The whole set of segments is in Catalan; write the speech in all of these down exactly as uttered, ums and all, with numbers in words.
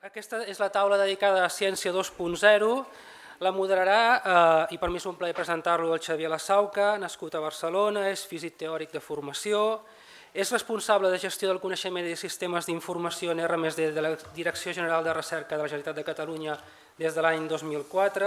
Aquesta és la taula dedicada a Ciència dos punt zero. La moderarà, i per mi és un plaer presentar-lo, el Xavier Lassauca, nascut a Barcelona, és físic teòric de formació, és responsable de gestió del coneixement i de sistemes d'informació en erre més de de la Direcció General de Recerca de la Generalitat de Catalunya des de l'any dos mil quatre,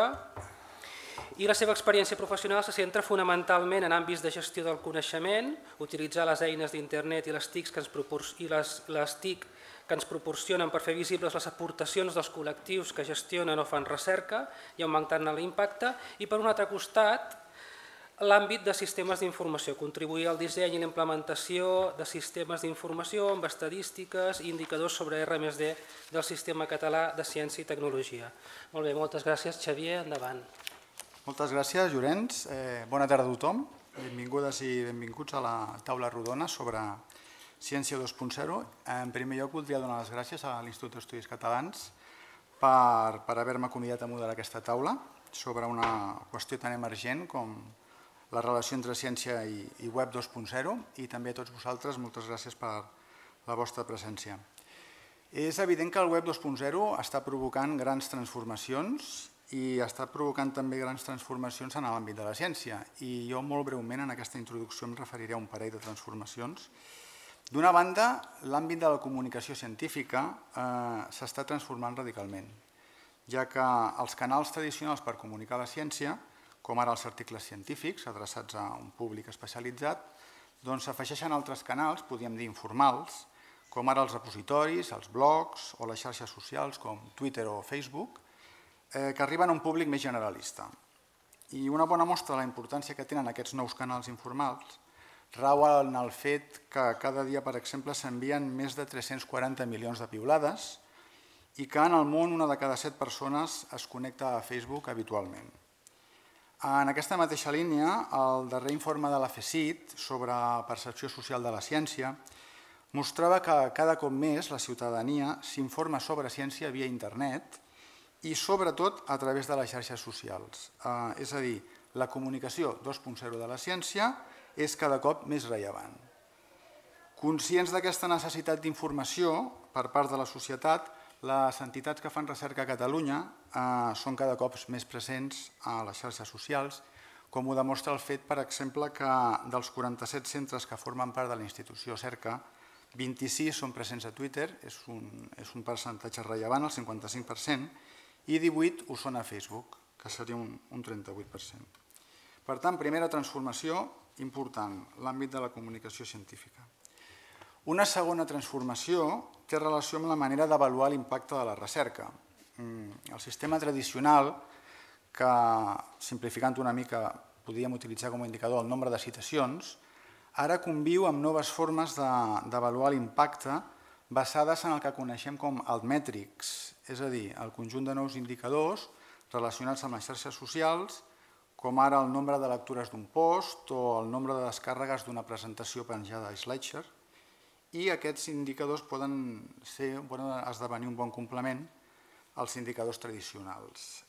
i la seva experiència professional se centra fonamentalment en àmbits de gestió del coneixement, utilitzar les eines d'internet i les TICs que ens i les, les TIC que ens proporcionen per fer visibles les aportacions dels col·lectius que gestionen o fan recerca i augmentant-ne l'impacte, i per un altre costat l'àmbit de sistemes d'informació, contribuir al disseny i la implementació de sistemes d'informació amb estadístiques i indicadors sobre erre més de del Sistema Català de Ciència i Tecnologia. Molt bé, moltes gràcies, Xavier, endavant. Moltes gràcies, Llorenç. Bona tarda a tothom. Benvingudes i benvinguts a la taula rodona sobre Ciència dos punt zero. En primer lloc, voldria donar les gràcies a l'Institut d'Estudis Catalans per haver-me convidat a moderar aquesta taula sobre una qüestió tan emergent com la relació entre ciència i web dos punt zero, i també a tots vosaltres moltes gràcies per la vostra presència. És evident que el web dos punt zero està provocant grans transformacions i està provocant també grans transformacions en l'àmbit de la ciència, i jo molt breument en aquesta introducció em referiré a un parell de transformacions. D'una banda, l'àmbit de la comunicació científica s'està transformant radicalment, ja que els canals tradicionals per comunicar la ciència, com ara els articles científics adreçats a un públic especialitzat, doncs s'afegeixen altres canals, podríem dir informals, com ara els repositoris, els blogs o les xarxes socials com Twitter o Facebook, que arriben a un públic més generalista. I una bona mostra de la importància que tenen aquests nous canals informals rau en el fet que cada dia, per exemple, s'envien més de tres-cents quaranta milions de piulades i que en el món una de cada set persones es connecta a Facebook habitualment. En aquesta mateixa línia, el darrer informe de la FECIT sobre percepció social de la ciència mostrava que cada cop més la ciutadania s'informa sobre ciència via internet i sobretot a través de les xarxes socials. És a dir, la comunicació dos punt zero de la ciència és cada cop més rellevant. Conscients d'aquesta necessitat d'informació per part de la societat, les entitats que fan recerca a Catalunya són cada cop més presents a les xarxes socials, com ho demostra el fet, per exemple, que dels quaranta-set centres que formen part de la institució Cerca, vint-i-sis són presents a Twitter, és un percentatge rellevant, el cinquanta-cinc per cent, i divuit ho són a Facebook, que seria un trenta-vuit per cent. Per tant, primera transformació important, l'àmbit de la comunicació científica. Una segona transformació té relació amb la manera d'avaluar l'impacte de la recerca. El sistema tradicional, que simplificant una mica podríem utilitzar com a indicador el nombre de citacions, ara conviu amb noves formes d'avaluar l'impacte basades en el que coneixem com altmètrics, és a dir, el conjunt de nous indicadors relacionats amb les xarxes socials, com ara el nombre de lectures d'un post o el nombre de descàrregues d'una presentació penjada a Slideshare, i aquests indicadors poden esdevenir un bon complement als indicadors tradicionals.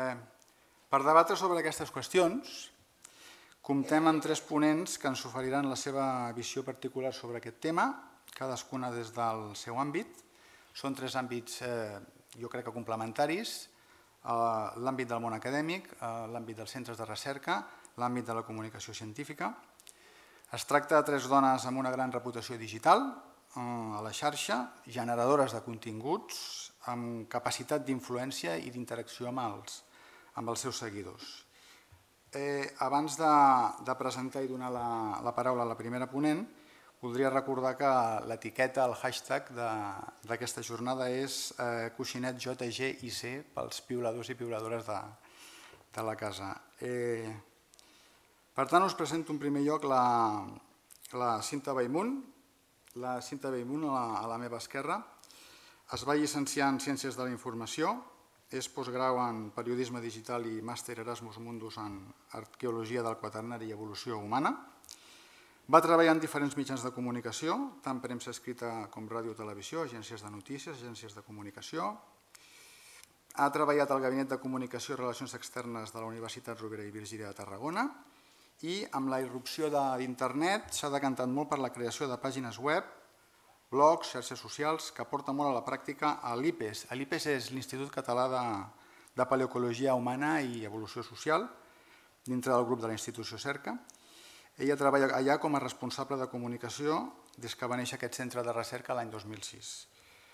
Per debatre sobre aquestes qüestions, comptem amb tres ponents que ens oferiran la seva visió particular sobre aquest tema, cadascuna des del seu àmbit. Són tres àmbits, jo crec que complementaris, l'àmbit del món acadèmic, l'àmbit dels centres de recerca, l'àmbit de la comunicació científica. Es tracta de tres dones amb una gran reputació digital a la xarxa, generadores de continguts, amb capacitat d'influència i d'interacció amb els seus seguidors. Abans de presentar i donar la paraula a la primera ponent, voldria recordar que l'etiqueta, el hashtag d'aquesta jornada és coixinet J G I C pels piuladors i piuladores de la casa. Per tant, us presento en primer lloc la Cinta Baimun. La Cinta Baimun, a la meva esquerra, es va llicenciar en Ciències de la Informació, és postgrau en Periodisme Digital i màster Erasmus Mundus en Arqueologia del Quaternari i Evolució Humana. Va treballar en diferents mitjans de comunicació, tant premsa escrita com ràdio i televisió, agències de notícies, agències de comunicació. Ha treballat al Gabinet de Comunicació i Relacions Externes de la Universitat Rovira i Virgili de Tarragona i amb la irrupció d'internet s'ha decantat molt per la creació de pàgines web, blogs, xarxes socials, que aporta molt a la pràctica a l'I P E S. L'I P E S és l'Institut Català de Paleocologia Humana i Evolució Social, dintre del grup de la institució Cerca. Ella treballa allà com a responsable de comunicació des que va néixer aquest centre de recerca l'any dos mil sis.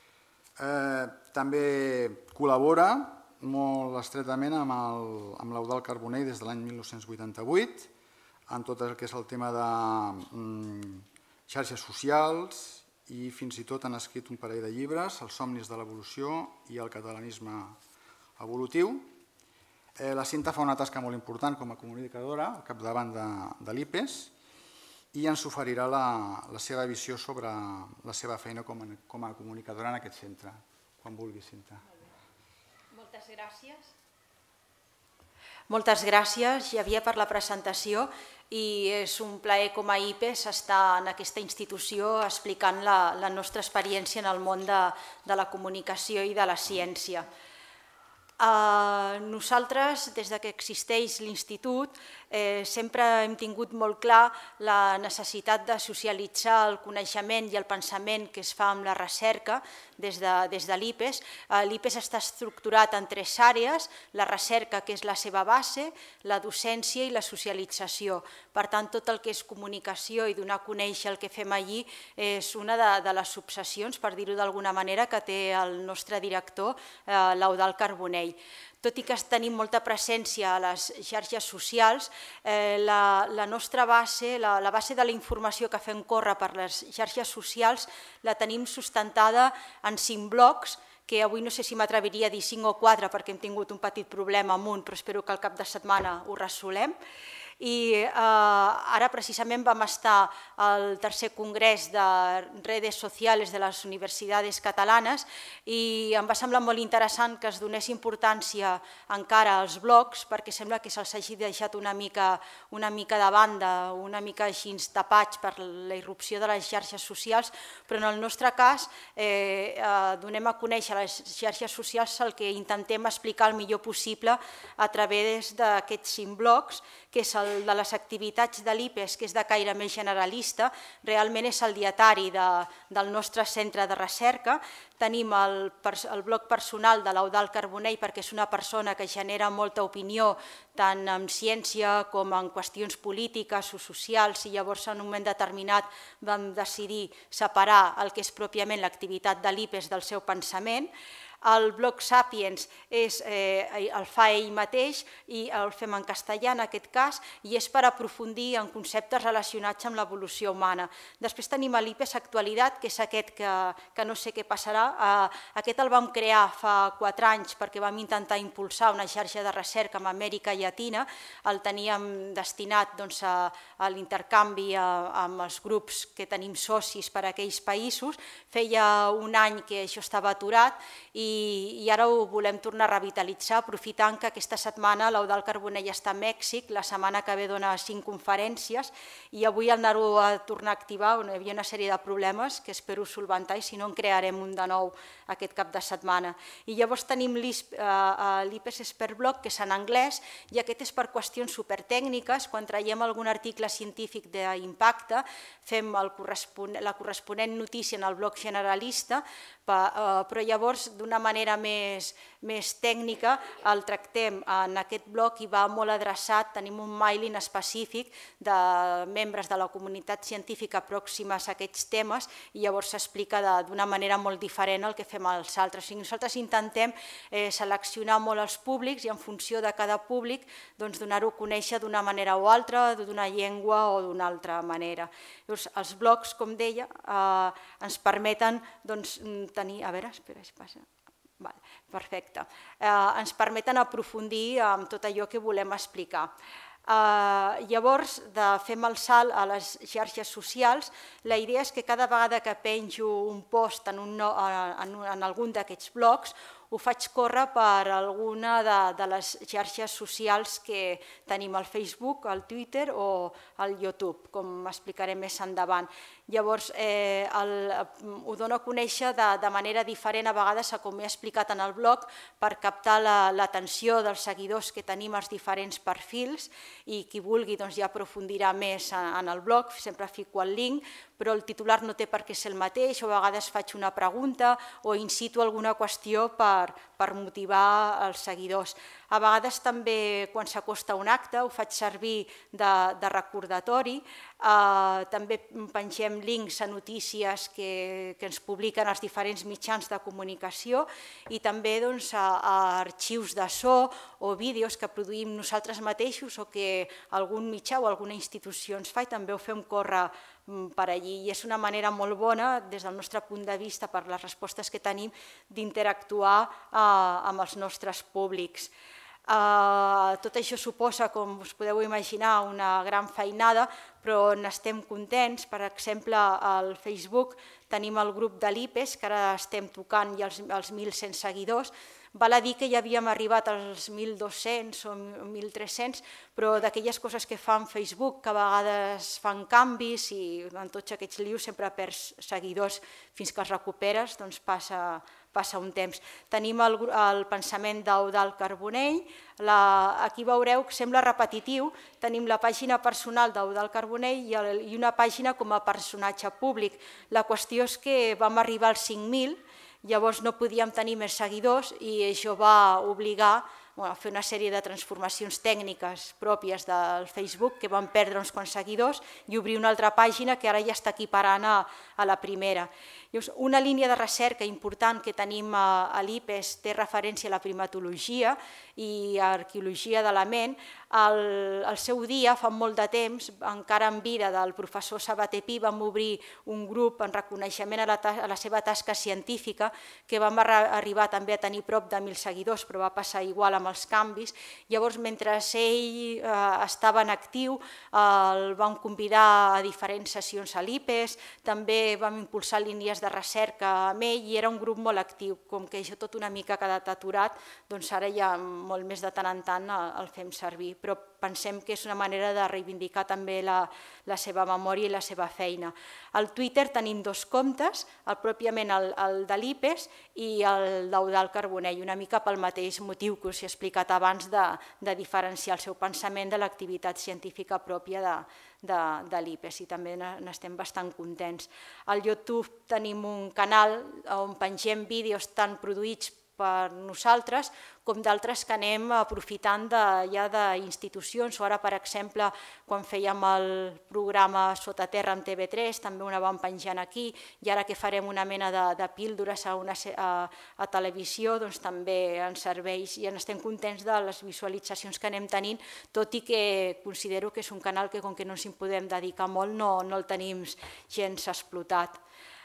També col·labora molt estretament amb l'Eudald Carbonell des de l'any mil nou-cents vuitanta-vuit, en tot el que és el tema de xarxes socials i fins i tot han escrit un parell de llibres, Els somnis de l'evolució i El catalanisme evolutiu. La Cinta fa una tasca molt important com a comunicadora al capdavant de l'I P E S i ens oferirà la seva visió sobre la seva feina com a comunicadora en aquest centre. Quan vulgui, Cinta. Moltes gràcies. Moltes gràcies, Xavier, per la presentació i és un plaer com a I P E S estar en aquesta institució explicant la nostra experiència en el món de la comunicació i de la ciència. Nosaltres, des que existeix l'Institut, sempre hem tingut molt clar la necessitat de socialitzar el coneixement i el pensament que es fa amb la recerca des de l'I P E S. L'I P E S està estructurat en tres àrees, la recerca, que és la seva base, la docència i la socialització. Per tant, tot el que és comunicació i donar a conèixer el que fem allí és una de les obsessions, per dir-ho d'alguna manera, que té el nostre director, l'Eudald Carbonell. Tot i que tenim molta presència a les xarxes socials, la nostra base, la base de la informació que fem córrer per les xarxes socials, la tenim sustentada en cinc blocs, que avui no sé si m'atreviria a dir cinc o quatre perquè hem tingut un petit problema amb un, però espero que al cap de setmana ho resolem. I ara precisament vam estar al tercer congrés de redes socials de les universitats catalanes i em va semblar molt interessant que es donés importància encara als blogs perquè sembla que se'ls hagi deixat una mica de banda, una mica així tapats per la irrupció de les xarxes socials, però en el nostre cas donem a conèixer a les xarxes socials el que intentem explicar el millor possible a través d'aquests cinc blogs, que és el de les activitats de l'I P E S, que és de caire més generalista, realment és el dietari del nostre centre de recerca. Tenim el blog personal de l'Eudald Carbonell perquè és una persona que genera molta opinió tant en ciència com en qüestions polítiques o socials i llavors en un moment determinat vam decidir separar el que és pròpiament l'activitat de l'I P E S del seu pensament. El blog Sapiens el fa ell mateix i el fem en castellà en aquest cas i és per aprofundir en conceptes relacionats amb l'evolució humana. Després tenim l'I P E S Actualitat, que és aquest que no sé què passarà. Aquest el vam crear fa quatre anys perquè vam intentar impulsar una xarxa de recerca amb Amèrica Llatina. El teníem destinat a l'intercanvi amb els grups que tenim socis per a aquells països. Feia un any que això estava aturat i i ara ho volem tornar a revitalitzar aprofitant que aquesta setmana l'Eudald Carbonell està a Mèxic, la setmana que ve dona cinc conferències i avui al anar-ho a tornar a activar hi havia una sèrie de problemes que espero solventar i si no en crearem un de nou aquest cap de setmana. I llavors tenim l'I P E S Expert Blog, que és en anglès i aquest és per qüestions supertècniques. Quan traiem algun article científic d'impacte fem la corresponent notícia en el blog generalista, però llavors d'una manera més tècnica el tractem en aquest blog i va molt adreçat, tenim un mailing específic de membres de la comunitat científica pròximes a aquests temes i llavors s'explica d'una manera molt diferent el que fem als altres. Nosaltres intentem seleccionar molt els públics i en funció de cada públic donar-ho a conèixer d'una manera o altra, d'una llengua o d'una altra manera. Els blogs, com deia, ens permeten tenir... A veure, espera, es passa... Perfecte. Ens permeten aprofundir en tot allò que volem explicar. Llavors, fem el salt a les xarxes socials. La idea és que cada vegada que penjo un post en algun d'aquests blogs ho faig córrer per alguna de les xarxes socials que tenim al Facebook, al Twitter o al YouTube, com explicaré més endavant. Llavors, ho dono a conèixer de manera diferent a vegades, com he explicat en el blog, per captar l'atenció dels seguidors que tenim als diferents perfils i qui vulgui ja aprofundirà més en el blog, sempre fico el link, però el titular no té per què ser el mateix, o a vegades faig una pregunta o incito alguna qüestió per motivar els seguidors. A vegades també quan s'acosta un acte ho faig servir de recordatori, també pengem links a notícies que ens publiquen els diferents mitjans de comunicació i també a arxius de so o vídeos que produïm nosaltres mateixos o que algun mitjà o alguna institució ens fa i també ho fem córrer per allí. I és una manera molt bona, des del nostre punt de vista, per les respostes que tenim, d'interactuar amb els nostres públics. Tot això suposa, com us podeu imaginar, una gran feinada, però n'estem contents. Per exemple, al Facebook tenim el grup de l'I P E S, que ara estem tocant ja els mil cent seguidors. Val a dir que ja havíem arribat als mil dos-cents o mil tres-cents, però d'aquelles coses que fa en Facebook, que a vegades fan canvis i en tots aquests lius sempre perds seguidors fins que els recuperes, doncs passa passa un temps. Tenim el pensament d'Eudald Carbonell, aquí veureu que sembla repetitiu, tenim la pàgina personal d'Eudald Carbonell i una pàgina com a personatge públic. La qüestió és que vam arribar als cinc mil, llavors no podíem tenir més seguidors i això va obligar a fer una sèrie de transformacions tècniques pròpies del Facebook, que van perdre uns quants seguidors, i obrir una altra pàgina que ara ja està equiparant a la primera. Una línia de recerca important que tenim a l'I P E S té referència a la primatologia i a arqueologia de la ment. Al seu dia, fa molt de temps, encara en vida del professor Sabater Pi, vam obrir un grup en reconeixement a la seva tasca científica que vam arribar també a tenir prop de mil seguidors, però va passar igual amb els canvis. Llavors, mentre ell estava en actiu, el vam convidar a diferents sessions a l'I P E S, també vam impulsar línies de recerca amb ell i era un grup molt actiu. Com que això tot una mica ha quedat aturat, doncs ara ja molt més de tant en tant el fem servir. Però pensem que és una manera de reivindicar també la seva memòria i la seva feina. Al Twitter tenim dos comptes, pròpiament el de l'I P E S i el d'Eudald Carbonell, una mica pel mateix motiu que us he explicat abans de diferenciar el seu pensament de l'activitat científica pròpia de l'I P E S i també n'estem bastant contents. Al YouTube tenim un canal on pengem vídeos tant produïts per nosaltres com d'altres que anem aprofitant ja d'institucions. O ara, per exemple, quan fèiem el programa Sota Terra amb T V tres, també una vam penjant aquí, i ara que farem una mena de píldores a televisió, doncs també ens serveix i en estem contents de les visualitzacions que anem tenint, tot i que considero que és un canal que, com que no ens hi podem dedicar molt, no el tenim gens explotat.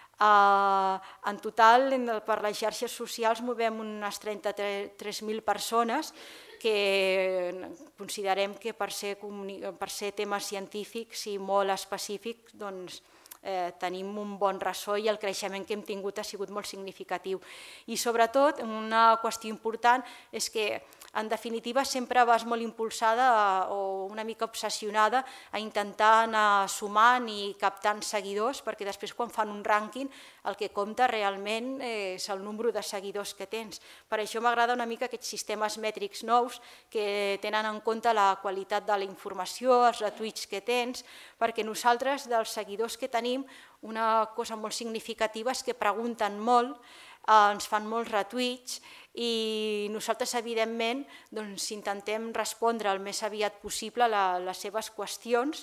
En total, per les xarxes socials movem unes trenta-tres mil persones que considerem que per ser temes científics i molt específics tenim un bon ressò i el creixement que hem tingut ha sigut molt significatiu. I sobretot, una qüestió important és que en definitiva sempre vas molt impulsada o una mica obsessionada a intentar anar sumant i captant seguidors, perquè després quan fan un rànquing el que compta realment és el nombre de seguidors que tens. Per això m'agrada una mica aquests sistemes mètrics nous que tenen en compte la qualitat de la informació, els retuits que tens, perquè nosaltres dels seguidors que tenim una cosa molt significativa és que pregunten molt, ens fan molts retuits i nosaltres, evidentment, intentem respondre el més aviat possible a les seves qüestions.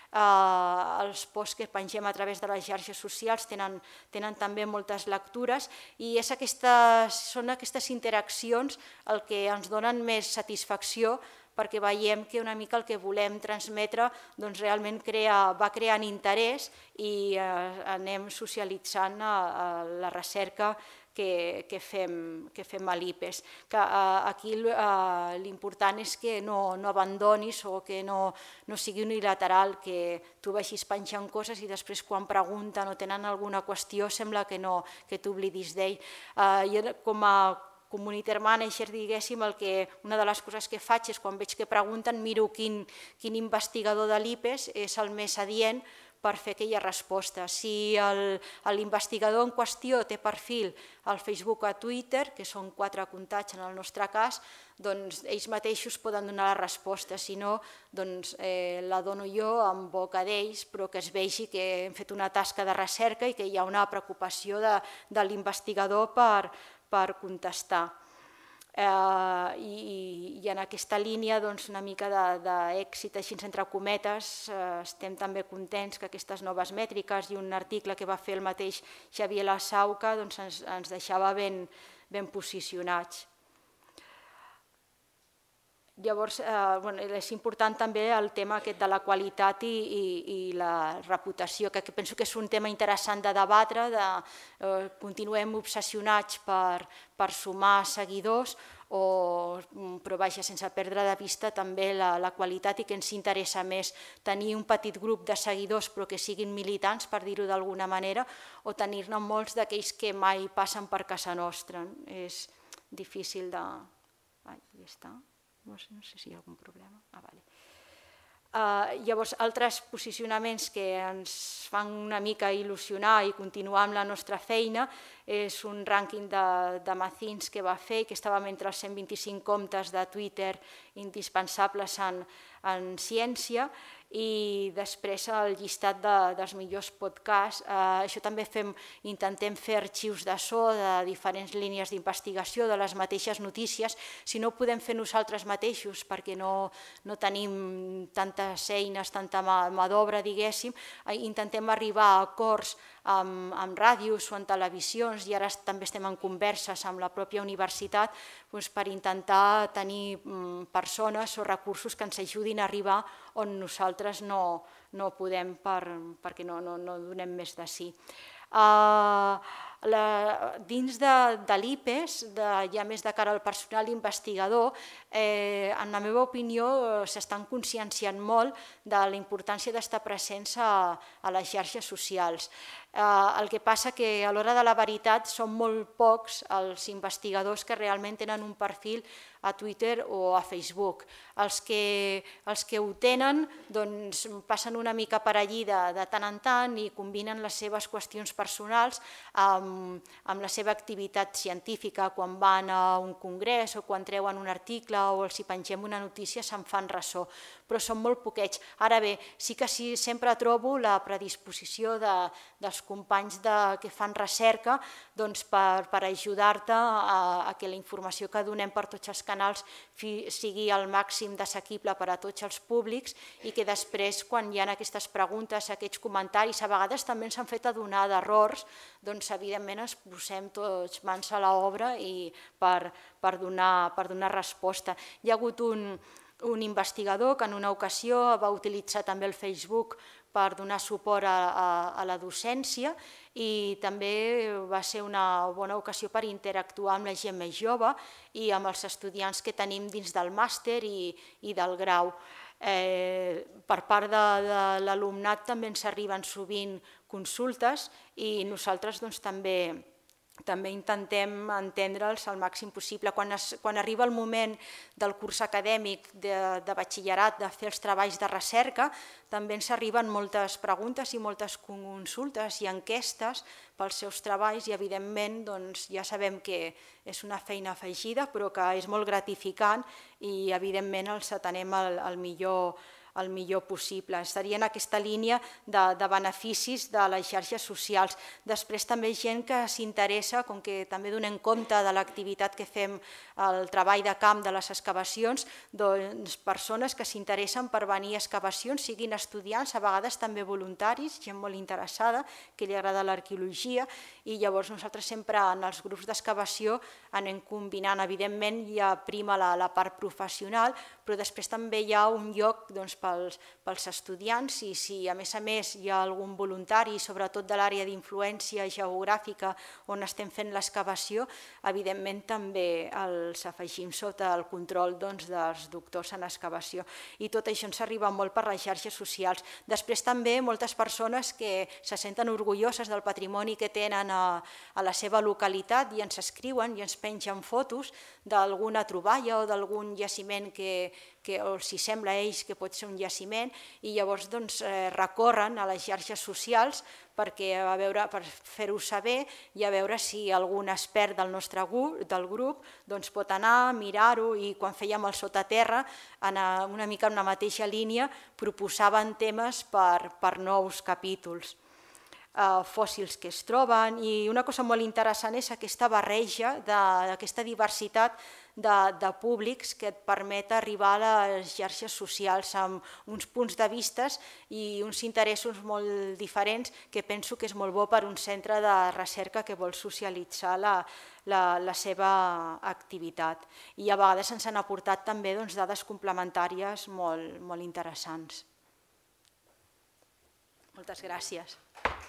Els posts que pengem a través de les xarxes socials tenen també moltes lectures i són aquestes interaccions el que ens donen més satisfacció, perquè veiem que una mica el que volem transmetre realment va creant interès i anem socialitzant la recerca que fem a l'I P E S. Aquí l'important és que no abandonis o que no sigui unilateral, que tu vagis penjant coses i després quan pregunten o tenen alguna qüestió sembla que t'oblidis d'ell. Com a community manager, diguéssim, una de les coses que faig és quan veig que pregunten miro quin investigador de l'I P E S és el més adient per fer aquella resposta. Si l'investigador en qüestió té perfil al Facebook o a Twitter, que són quatre comptats en el nostre cas, doncs ells mateixos poden donar la resposta, si no, doncs la dono jo en boca d'ells, però que es vegi que hem fet una tasca de recerca i que hi ha una preocupació de l'investigador per contestar. I en aquesta línia una mica d'èxit, així entre cometes, estem també contents que aquestes noves mètriques i un article que va fer el mateix Xavier Lassauca ens deixava ben posicionats. Llavors, és important també el tema aquest de la qualitat i la reputació, que penso que és un tema interessant de debatre, continuem obsessionats per sumar seguidors, però vaja, sense perdre de vista també la qualitat i que ens interessa més tenir un petit grup de seguidors però que siguin militants, per dir-ho d'alguna manera, o tenir-ne molts d'aquells que mai passen per casa nostra. És difícil de... Ja està. No sé si hi ha algun problema. Llavors, altres posicionaments que ens fan una mica il·lusionar i continuar amb la nostra feina és un rànquing de Mazins que va fer, que estàvem entre els cent vint-i-cinc comptes de Twitter indispensables en ciència, i després el llistat dels millors podcasts. Això també intentem fer arxius de so de diferents línies d'investigació, de les mateixes notícies. Si no ho podem fer nosaltres mateixos perquè no tenim tantes eines, tanta mà d'obra, diguéssim, intentem arribar a acords amb ràdios o en televisions, i ara també estem en converses amb la pròpia universitat per intentar tenir persones o recursos que ens ajudin a arribar on nosaltres no podem perquè no donem més de si. Dins de l'I P E S, ja més de cara al personal investigador, en la meva opinió s'estan conscienciant molt de la importància d'estar presents a les xarxes socials. El que passa que a l'hora de la veritat són molt pocs els investigadors que realment tenen un perfil a Twitter o a Facebook. Els que ho tenen passen una mica per allí de tant en tant i combinen les seves qüestions personals amb la seva activitat científica. Quan van a un congrés o quan treuen un article o els hi pengem una notícia se'n fan ressò, però són molt poquets. Ara bé, sí que sempre trobo la predisposició dels companys que fan recerca per ajudar-te a que la informació que donem per tots els canals sigui al màxim d'assequible per a tots els públics i que després, quan hi ha aquestes preguntes, aquests comentaris, a vegades també ens han fet adonar d'errors, doncs evidentment ens posem tots mans a l'obra per donar resposta. Hi ha hagut un investigador que en una ocasió va utilitzar també el Facebook per donar suport a la docència i també va ser una bona ocasió per interactuar amb la gent més jove i amb els estudiants que tenim dins del màster i del grau. Per part de l'alumnat també ens arriben sovint consultes i nosaltres també també intentem entendre'ls al màxim possible. Quan arriba el moment del curs acadèmic de batxillerat de fer els treballs de recerca, també ens arriben moltes preguntes i moltes consultes i enquestes pels seus treballs i evidentment ja sabem que és una feina afegida però que és molt gratificant i evidentment els atenem al millor el millor possible. Estaria en aquesta línia de beneficis de les xarxes socials. Després també gent que s'interessa, com que també donem compte de l'activitat que fem al treball de camp de les excavacions, doncs persones que s'interessen per venir a excavacions, siguin estudiants, a vegades també voluntaris, gent molt interessada, que li agrada l'arqueologia, i llavors nosaltres sempre en els grups d'excavació anem combinant, evidentment hi ha prima la part professional, però després també hi ha un lloc pels estudiants i si a més a més hi ha algun voluntari, sobretot de l'àrea d'influència geogràfica on estem fent l'excavació, evidentment també els afegim sota el control dels doctors en excavació. I tot això ens arriba molt per les xarxes socials. Després també moltes persones que se senten orgulloses del patrimoni que tenen a la seva localitat i ens escriuen i ens pengen fotos d'alguna troballa o d'algun jaciment que o si sembla a ells que pot ser un jaciment, i llavors recorren a les xarxes socials per fer-ho saber i a veure si algun expert del nostre grup pot anar, mirar-ho, i quan fèiem el Sotaterra, una mica en la mateixa línia, proposaven temes per nous capítols. Fòssils que es troben, i una cosa molt interessant és aquesta barreja, aquesta diversitat de públics que et permet arribar a les xarxes socials amb uns punts de vista i uns interessos molt diferents, que penso que és molt bo per un centre de recerca que vol socialitzar la seva activitat. I a vegades ens han aportat també dades complementàries molt interessants. Moltes gràcies.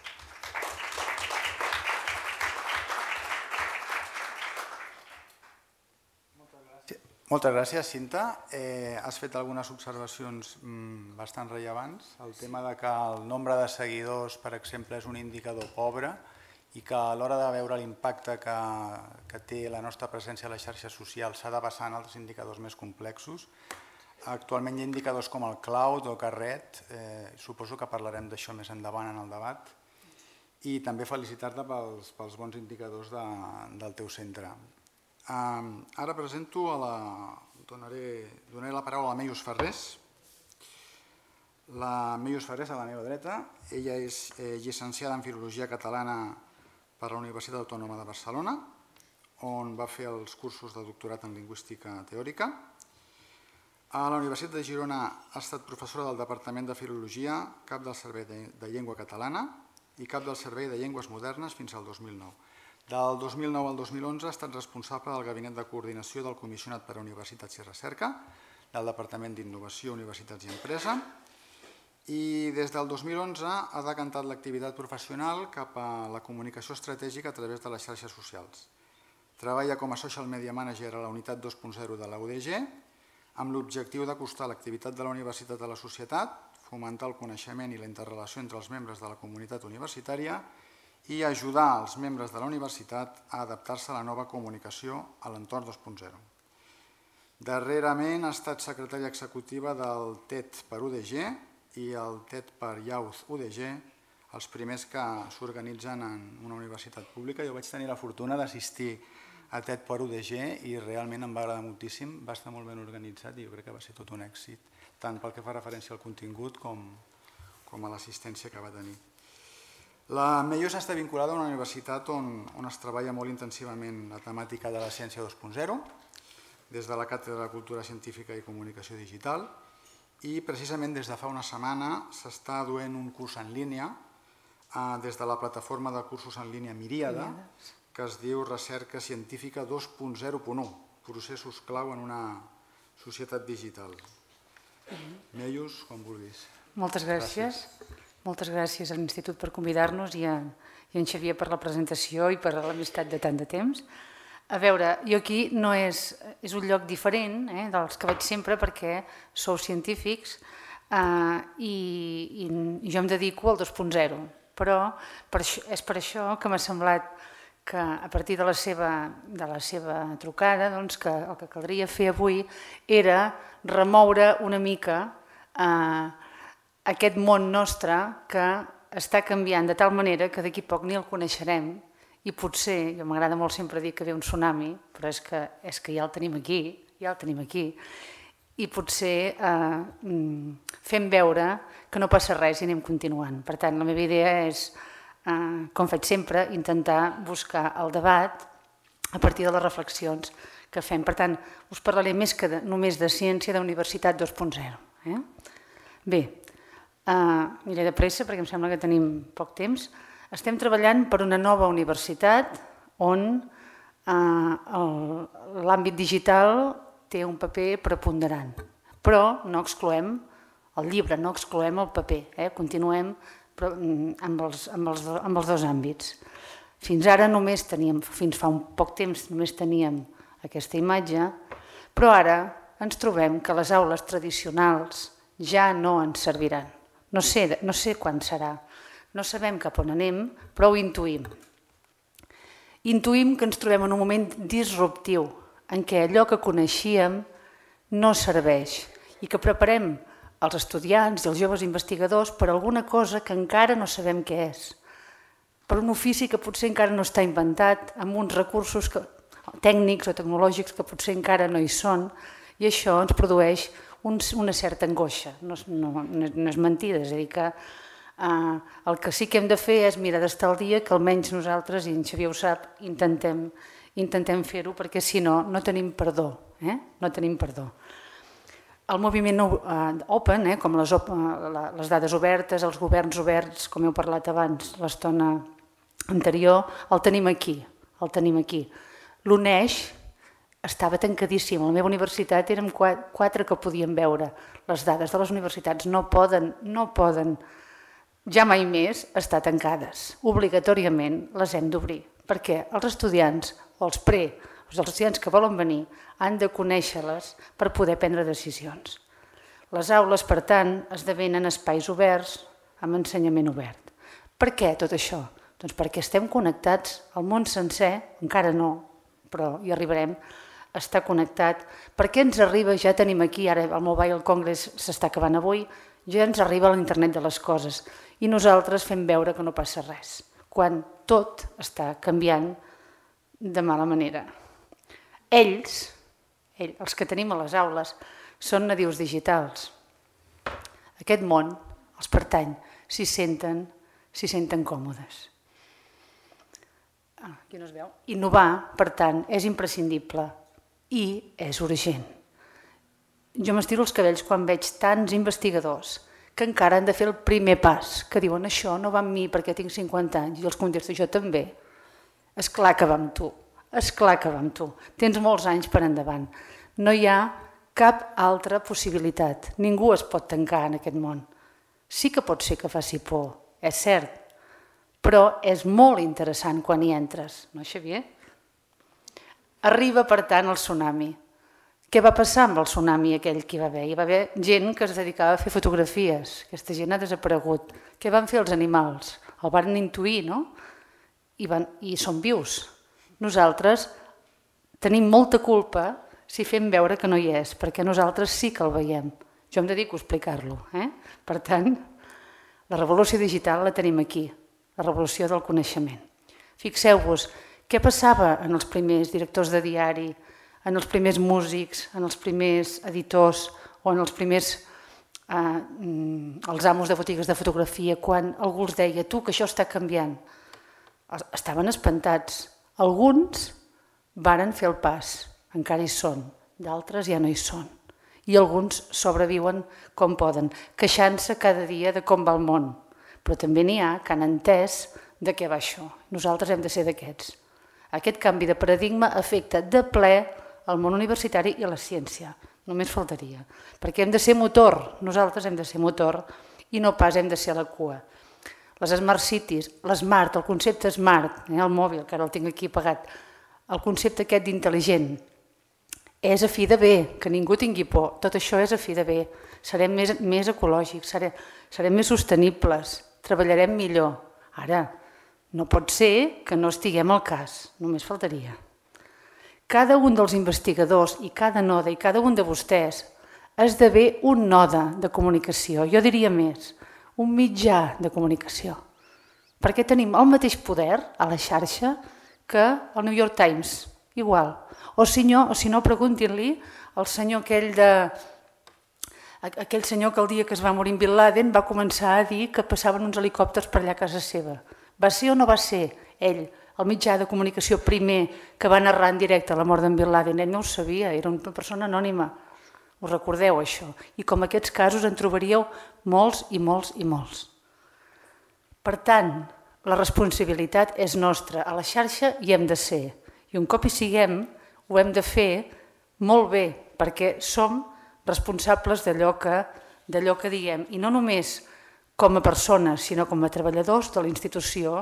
Moltes gràcies, Cinta. Has fet algunes observacions bastant rellevants. El tema que el nombre de seguidors, per exemple, és un indicador pobre i que a l'hora de veure l'impacte que té la nostra presència a les xarxes socials s'ha de basar en altres indicadors més complexos. Actualment hi ha indicadors com el cloud o Carret, suposo que parlarem d'això més endavant en el debat, i també felicitar-te pels bons indicadors del teu centre. Ara presento, donaré la paraula a la Meius Ferrés. La Meius Ferrés, a la meva dreta, ella és llicenciada en Filologia Catalana per la Universitat Autònoma de Barcelona, on va fer els cursos de doctorat en Lingüística Teòrica. A la Universitat de Girona ha estat professora del Departament de Filologia, cap del Servei de Llengua Catalana i cap del Servei de Llengües Modernes fins al dos mil nou. Del dos mil nou al dos mil onze ha estat responsable del Gabinet de Coordinació del Comissionat per a Universitats i Recerca, del Departament d'Innovació, Universitats i Empresa, i des del dos mil onze ha decantat l'activitat professional cap a la comunicació estratègica a través de les xarxes socials. Treballa com a Social Media Manager a la unitat dos punt zero de la U D G, amb l'objectiu d'acostar l'activitat de la universitat a la societat, fomentar el coneixement i la interrelació entre els membres de la comunitat universitària i ajudar els membres de la universitat a adaptar-se a la nova comunicació a l'entorn dos punt zero. Darrerament ha estat secretària executiva del T E D per U D G i el T E D per Youth U D G, els primers que s'organitzen en una universitat pública. Jo vaig tenir la fortuna d'assistir a T E D per U D G i realment em va agradar moltíssim, va estar molt ben organitzat i jo crec que va ser tot un èxit, tant pel que fa referència al contingut com a l'assistència que va tenir. La Meius està vinculada a una universitat on es treballa molt intensivament la temàtica de la ciència dos punt zero, des de la Càtedra de Cultura Científica i Comunicació Digital, i precisament des de fa una setmana s'està duent un curs en línia des de la plataforma de cursos en línia Miríada, que es diu Recerca Científica dos punt zero punt u, processos clau en una societat digital. Meius, com vulguis. Moltes gràcies. Moltes gràcies a l'Institut per convidar-nos i a en Xavier per la presentació i per l'amistat de tant de temps. A veure, jo aquí no és un lloc diferent dels que vaig sempre perquè sou científics i jo em dedico al dos punt zero, però és per això que m'ha semblat que a partir de la seva trucada el que caldria fer avui era remoure una mica aquest món nostre que està canviant de tal manera que d'aquí poc ni el coneixerem i potser, jo m'agrada molt sempre dir que ve un tsunami, però és que ja el tenim aquí, ja el tenim aquí, i potser fem veure que no passa res i anem continuant. Per tant, la meva idea és, com faig sempre, intentar buscar el debat a partir de les reflexions que fem. Per tant, us parlaré més que només de ciència d'Universitat dos punt zero. Bé, miré de pressa perquè em sembla que tenim poc temps. Estem treballant per una nova universitat on l'àmbit digital té un paper preponderant, però no excloem el llibre, no excloem el paper, continuem amb els dos àmbits. Fins ara només teníem, fins fa un poc temps només teníem aquesta imatge, però ara ens trobem que les aules tradicionals ja no ens serviran. No sé quan serà, no sabem cap on anem, però ho intuïm. Intuïm que ens trobem en un moment disruptiu, en què allò que coneixíem no serveix i que preparem els estudiants i els joves investigadors per alguna cosa que encara no sabem què és, per un ofici que potser encara no està inventat, amb uns recursos tècnics o tecnològics que potser encara no hi són, i això ens produeix una certa angoixa. No és mentida, és a dir, que el que sí que hem de fer és mirar d'estar al dia, que almenys nosaltres, i en Xavier ho sap, intentem intentem fer-ho, perquè si no, no tenim perdó. No tenim perdó. El moviment open, com les dades obertes, els governs oberts, com heu parlat abans, l'estona anterior, el tenim aquí, el tenim aquí. L'UNEIX estava tancadíssim. A la meva universitat érem quatre que podien veure. Les dades de les universitats no poden, no poden, ja mai més, estar tancades. Obligatòriament les hem d'obrir, perquè els estudiants, o els pre, els estudiants que volen venir, han de conèixer-les per poder prendre decisions. Les aules, per tant, esdevenen espais oberts amb ensenyament obert. Per què tot això? Doncs perquè estem connectats al món sencer, encara no, però hi arribarem, està connectat. Per què ens arriba, ja tenim aquí, ara el Mobile Congress s'està acabant avui, ja ens arriba l'internet de les coses i nosaltres fem veure que no passa res, quan tot està canviant de mala manera. Ells, els que tenim a les aules, són nadius digitals. Aquest món els pertany, s'hi senten, s'hi senten còmodes. Aquí no es veu. Innovar, per tant, és imprescindible i és urgent. Jo m'estiro els cabells quan veig tants investigadors que encara han de fer el primer pas, que diuen això no va amb mi perquè tinc cinquanta anys, i els contesto jo també. Esclar que va amb tu, esclar que va amb tu. Tens molts anys per endavant. No hi ha cap altra possibilitat. Ningú es pot tancar en aquest món. Sí que pot ser que faci por, és cert, però és molt interessant quan hi entres, no, Xavier? Arriba, per tant, el tsunami. Què va passar amb el tsunami aquell que hi va haver? Hi va haver gent que es dedicava a fer fotografies. Aquesta gent ha desaparegut. Què van fer els animals? El van intuir, no? I són vius. Nosaltres tenim molta culpa si fem veure que no hi és, perquè nosaltres sí que el veiem. Jo em dedico a explicar-lo. Per tant, la revolució digital la tenim aquí, la revolució del coneixement. Fixeu-vos, què passava en els primers directors de diari, en els primers músics, en els primers editors o en els primers els amos de botigues de fotografia, quan algú els deia, tu, que això està canviant. Estaven espantats. Alguns varen fer el pas, encara hi són, d'altres ja no hi són. I alguns sobreviuen com poden, queixant-se cada dia de com va el món. Però també n'hi ha que han entès de què va això. Nosaltres hem de ser d'aquests. Aquest canvi de paradigma afecta de ple el món universitari i la ciència. Només faltaria. Perquè hem de ser motor, nosaltres hem de ser motor i no pas hem de ser a la cua. Les Smart Cities, l'Smart, el concepte Smart, el mòbil, que ara el tinc aquí apagat, el concepte aquest d'intel·ligent, és a fi de bé, que ningú tingui por, tot això és a fi de bé, serem més ecològics, serem més sostenibles, treballarem millor. Ara, no pot ser que no estiguem al cas, només faltaria. Cada un dels investigadors i cada node i cada un de vostès esdevé un node de comunicació, jo diria més, un mitjà de comunicació, perquè tenim el mateix poder a la xarxa que el New York Times, igual. O si no, preguntin-li al senyor aquell de... aquell senyor que el dia que es va morir en Bin Laden va començar a dir que passaven uns helicòpters per allà a casa seva. Va ser o no va ser ell, el mitjà de comunicació primer que va narrar en directe la mort d'en Bin Laden? Ell no ho sabia, era una persona anònima. Us recordeu això? I com aquests casos en trobaríeu molts i molts i molts. Per tant, la responsabilitat és nostra. A la xarxa hi hem de ser. I un cop hi siguem, ho hem de fer molt bé, perquè som responsables d'allò que diguem. I no només com a persones, sinó com a treballadors de la institució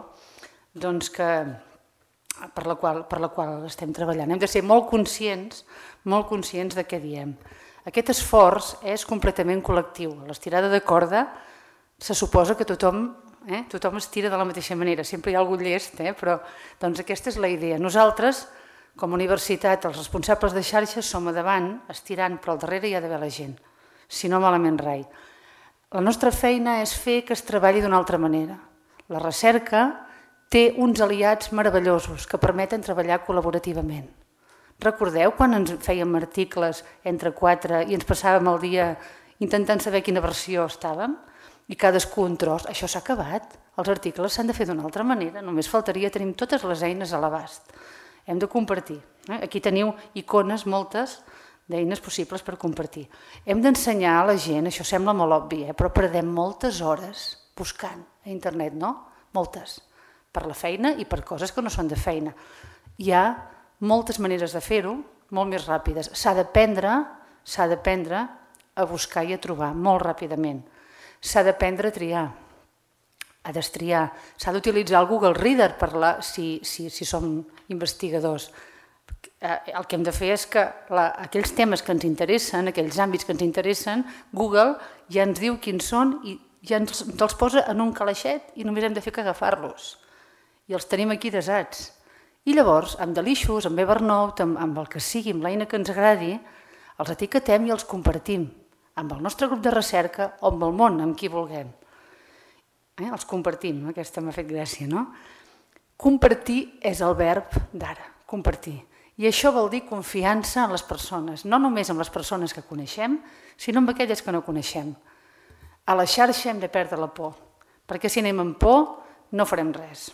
per la qual estem treballant. Hem de ser molt conscients, molt conscients de què diem. Aquest esforç és completament col·lectiu. A l'estirada de corda se suposa que tothom es tira de la mateixa manera. Sempre hi ha algú llest, però aquesta és la idea. Nosaltres, com a universitat, els responsables de xarxes, som a davant, estirant, però al darrere hi ha d'haver la gent. si no malament rai. La nostra feina és fer que es treballi d'una altra manera. La recerca té uns aliats meravellosos que permeten treballar col·laborativament. Recordeu quan ens fèiem articles entre quatre i ens passàvem el dia intentant saber quina versió estàvem? I cadascú un tros. Això s'ha acabat. Els articles s'han de fer d'una altra manera. Només faltaria, tenim totes les eines a l'abast. Hem de compartir. Aquí teniu icones, moltes, d'eines possibles per compartir. Hem d'ensenyar a la gent, això sembla molt obvi, eh? Però perdem moltes hores buscant a internet, no? Moltes. Per la feina i per coses que no són de feina. Hi ha moltes maneres de fer-ho, molt més ràpides. S'ha d'aprendre, s'ha d'aprendre a buscar i a trobar molt ràpidament. S'ha d'aprendre a triar, a destriar. S'ha d'utilitzar el Google Reader per la, si, si, si som investigadors. El que hem de fer és que la, aquells temes que ens interessen, aquells àmbits que ens interessen, Google ja ens diu quins són i ja ens, ens els posa en un calaixet i només hem de fer que agafar-los. I els tenim aquí desats. I llavors, amb Delicious, amb Evernote, amb, amb el que sigui, amb l'eina que ens agradi, els etiquetem i els compartim amb el nostre grup de recerca o amb el món, amb qui vulguem. Eh? Els compartim, aquesta m'ha fet gràcia, no? Compartir és el verb d'ara, compartir. I això vol dir confiança en les persones, no només en les persones que coneixem, sinó en aquelles que no coneixem. A la xarxa hem de perdre la por, perquè si anem amb por no farem res.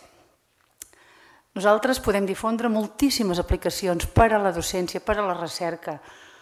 Nosaltres podem difondre moltíssimes aplicacions per a la docència, per a la recerca,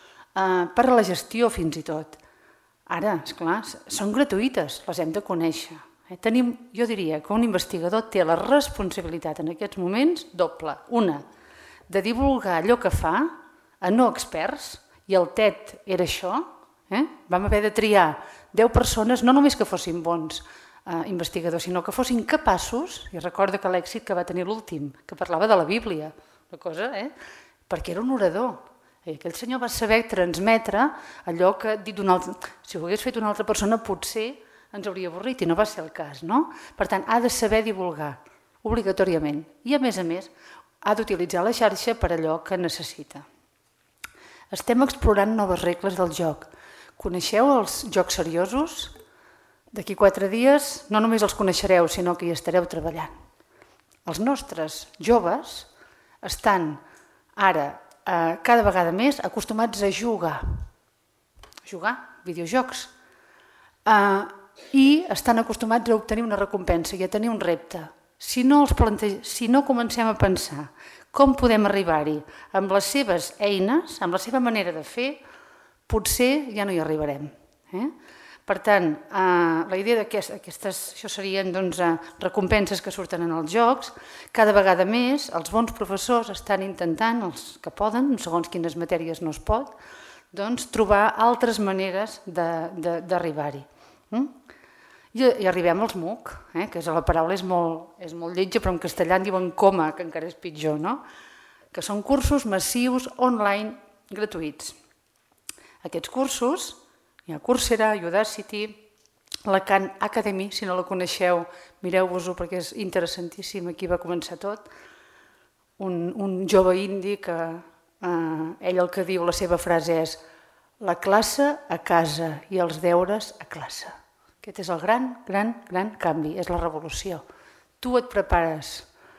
per a la gestió fins i tot. Ara, esclar, són gratuïtes, les hem de conèixer. Tenim, jo diria que un investigador té la responsabilitat en aquests moments doble. Una, de divulgar allò que fa a no experts, i el T E D era això. Eh? Vam haver de triar deu persones, no només que fossin bons eh, investigadors, sinó que fossin capaços, i recordo que l'èxit que va tenir l'últim, que parlava de la Bíblia, una cosa, eh? Perquè era un orador. I aquell senyor va saber transmetre allò que, dit d'una altra, si ho hagués fet una altra persona, potser ens hauria avorrit, i no va ser el cas, no? Per tant, ha de saber divulgar, obligatòriament. I, a més a més, ha d'utilitzar la xarxa per allò que necessita. Estem explorant noves regles del joc. Coneixeu els jocs seriosos? D'aquí quatre dies no només els coneixereu, sinó que hi estareu treballant. Els nostres joves estan ara, eh, cada vegada més, acostumats a jugar. Jugar, videojocs. Eh, I estan acostumats a obtenir una recompensa i a tenir un repte. Si no, els plante... si no comencem a pensar com podem arribar-hi amb les seves eines, amb la seva manera de fer, potser ja no hi arribarem. Eh? Per tant, eh, la idea d'aquestes, això serien doncs, eh, recompenses que surten en els jocs, cada vegada més els bons professors estan intentant, els que poden, segons quines matèries no es pot, doncs, trobar altres maneres d'arribar-hi. Mm? I, I arribem als MOOC, eh, que és, la paraula és molt, és molt lletja, però en castellà en diuen coma, que encara és pitjor, no? Que són cursos massius online gratuïts. Aquests cursos, hi ha Coursera, Udacity, la Khan Academy, si no la coneixeu, mireu-vos-ho perquè és interessantíssim, aquí va començar tot. Un, un jove indi que eh, ell el que diu, la seva frase és la classe a casa i els deures a classe. Aquest és el gran, gran, gran canvi, és la revolució. Tu et prepares,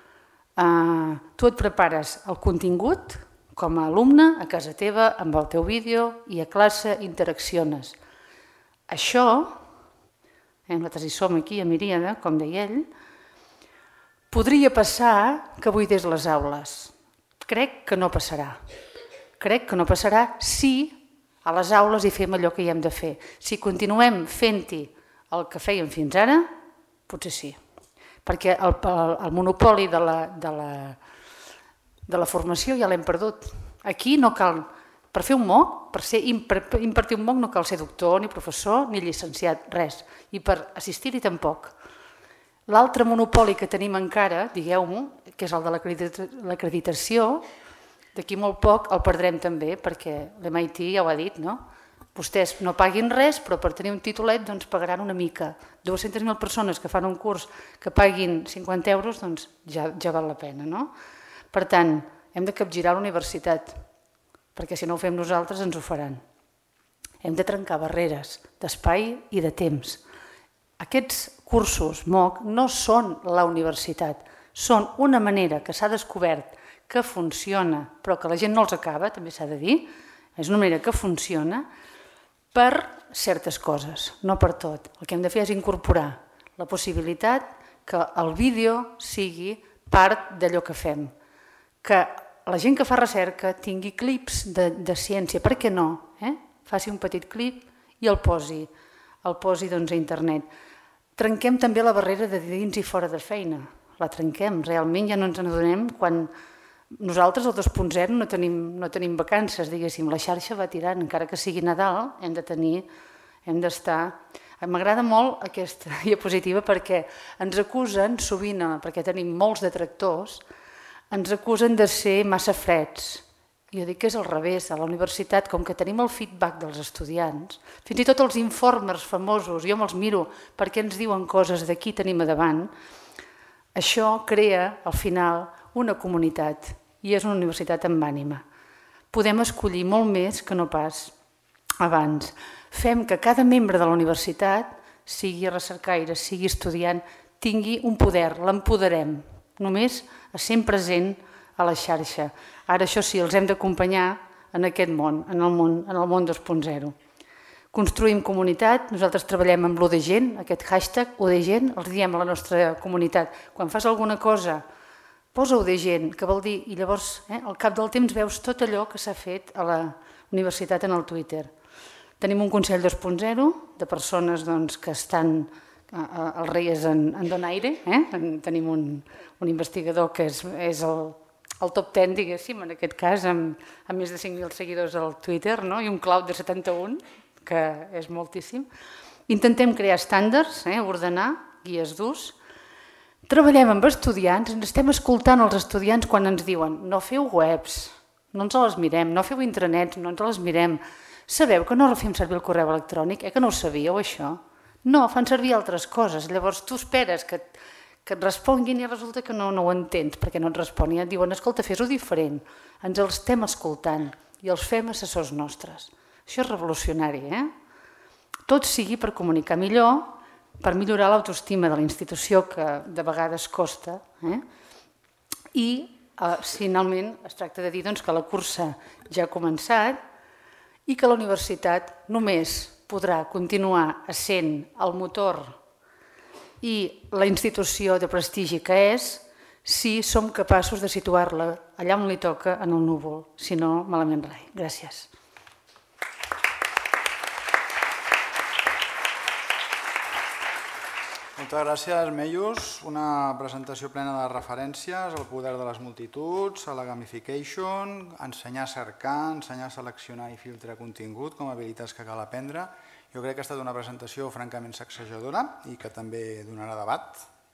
eh, tu et prepares el contingut com a alumne a casa teva amb el teu vídeo i a classe interacciones. Això, eh, nosaltres hi som aquí a Miríada, com deia ell, podria passar que buidés les aules. Crec que no passarà. Crec que no passarà si a les aules hi fem allò que hi hem de fer. Si continuem fent-hi el que fèiem fins ara, potser sí. Perquè el, el, el monopoli de la, de, la, de la formació ja l'hem perdut. Aquí no cal, per fer un MOOC, per, ser, per impartir un MOOC no cal ser doctor, ni professor, ni llicenciat, res. I per assistir-hi tampoc. L'altre monopoli que tenim encara, digueu-m'ho, que és el de l'acreditació, d'aquí molt poc el perdrem també, perquè l'M I T ja ho ha dit, no? Vostès no paguin res, però per tenir un titulet doncs pagaran una mica. dues-centes mil persones que fan un curs que paguin cinquanta euros, doncs ja, ja val la pena, no? Per tant, hem de capgirar la universitat, perquè si no ho fem nosaltres ens ho faran. Hem de trencar barreres d'espai i de temps. Aquests cursos M O C no són la universitat, són una manera que s'ha descobert que funciona, però que la gent no els acaba, també s'ha de dir, és una manera que funciona per certes coses, no per tot. El que hem de fer és incorporar la possibilitat que el vídeo sigui part d'allò que fem, que la gent que fa recerca tingui clips de, de ciència, per què no? Eh? Faci un petit clip i el posi, el posi doncs, a internet. Trenquem també la barrera de dins i fora de feina, la trenquem, realment ja no ens n'adonem quan nosaltres el dos punt zero no tenim, no tenim vacances, diguéssim, la xarxa va tirant, encara que sigui Nadal, hem de tenir, hem d'estar... M'agrada molt aquesta diapositiva perquè ens acusen sovint, perquè tenim molts detractors, ens acusen de ser massa freds. Jo dic que és al revés, a la universitat, com que tenim el feedback dels estudiants, fins i tot els informes famosos, jo me'ls miro perquè ens diuen coses d'aquí tenim a davant, això crea, al final, una comunitat i és una universitat amb ànima. Podem escollir molt més que no pas abans. Fem que cada membre de la universitat, sigui recercaire, sigui estudiant, tingui un poder, l'empoderem, només essent present a la xarxa. Ara això sí, els hem d'acompanyar en aquest món, en el món, en el món dos punt zero. Construïm comunitat, nosaltres treballem amb l'U de Gent, aquest hashtag U de Gent, els diem a la nostra comunitat. Quan fas alguna cosa, posa U de Gent, que vol dir, i llavors eh, al cap del temps veus tot allò que s'ha fet a la universitat en el Twitter. Tenim un Consell dos punt zero de persones doncs, que estan, el rei és en, en donaire, eh? Tenim un, un investigador que és, és el, el top deu, diguéssim, en aquest cas, amb, amb més de cinc mil seguidors al Twitter, no? I un cloud de setanta-un, que és moltíssim. Intentem crear estàndards, eh? Ordenar, guies d'ús. Treballem amb estudiants, ens estem escoltant els estudiants quan ens diuen no feu webs, no ens les mirem, no feu intranets, no ens les mirem. Sabeu que no fem servir el correu electrònic? Eh que no ho sabíeu, això? No, fan servir altres coses. Llavors tu esperes que, que et responguin i resulta que no, no ho entens perquè no et responen. I et diuen, escolta, fes-ho diferent. Ens els estem escoltant i els fem assessors nostres. Això és revolucionari, eh? Tot sigui per comunicar millor, per millorar l'autoestima de la institució que de vegades costa. Eh? I eh, finalment es tracta de dir doncs, que la cursa ja ha començat i que la universitat només podrà continuar essent el motor i la institució de prestigi que és si som capaços de situar-la allà on li toca en el núvol, si no, malament rai. Gràcies. Moltes gràcies, Meius. Una presentació plena de referències al poder de les multituds, a la gamification, ensenyar a cercar, ensenyar a seleccionar i filtrar contingut com a habilitats que cal aprendre. Jo crec que ha estat una presentació francament sacsejadora i que també donarà debat.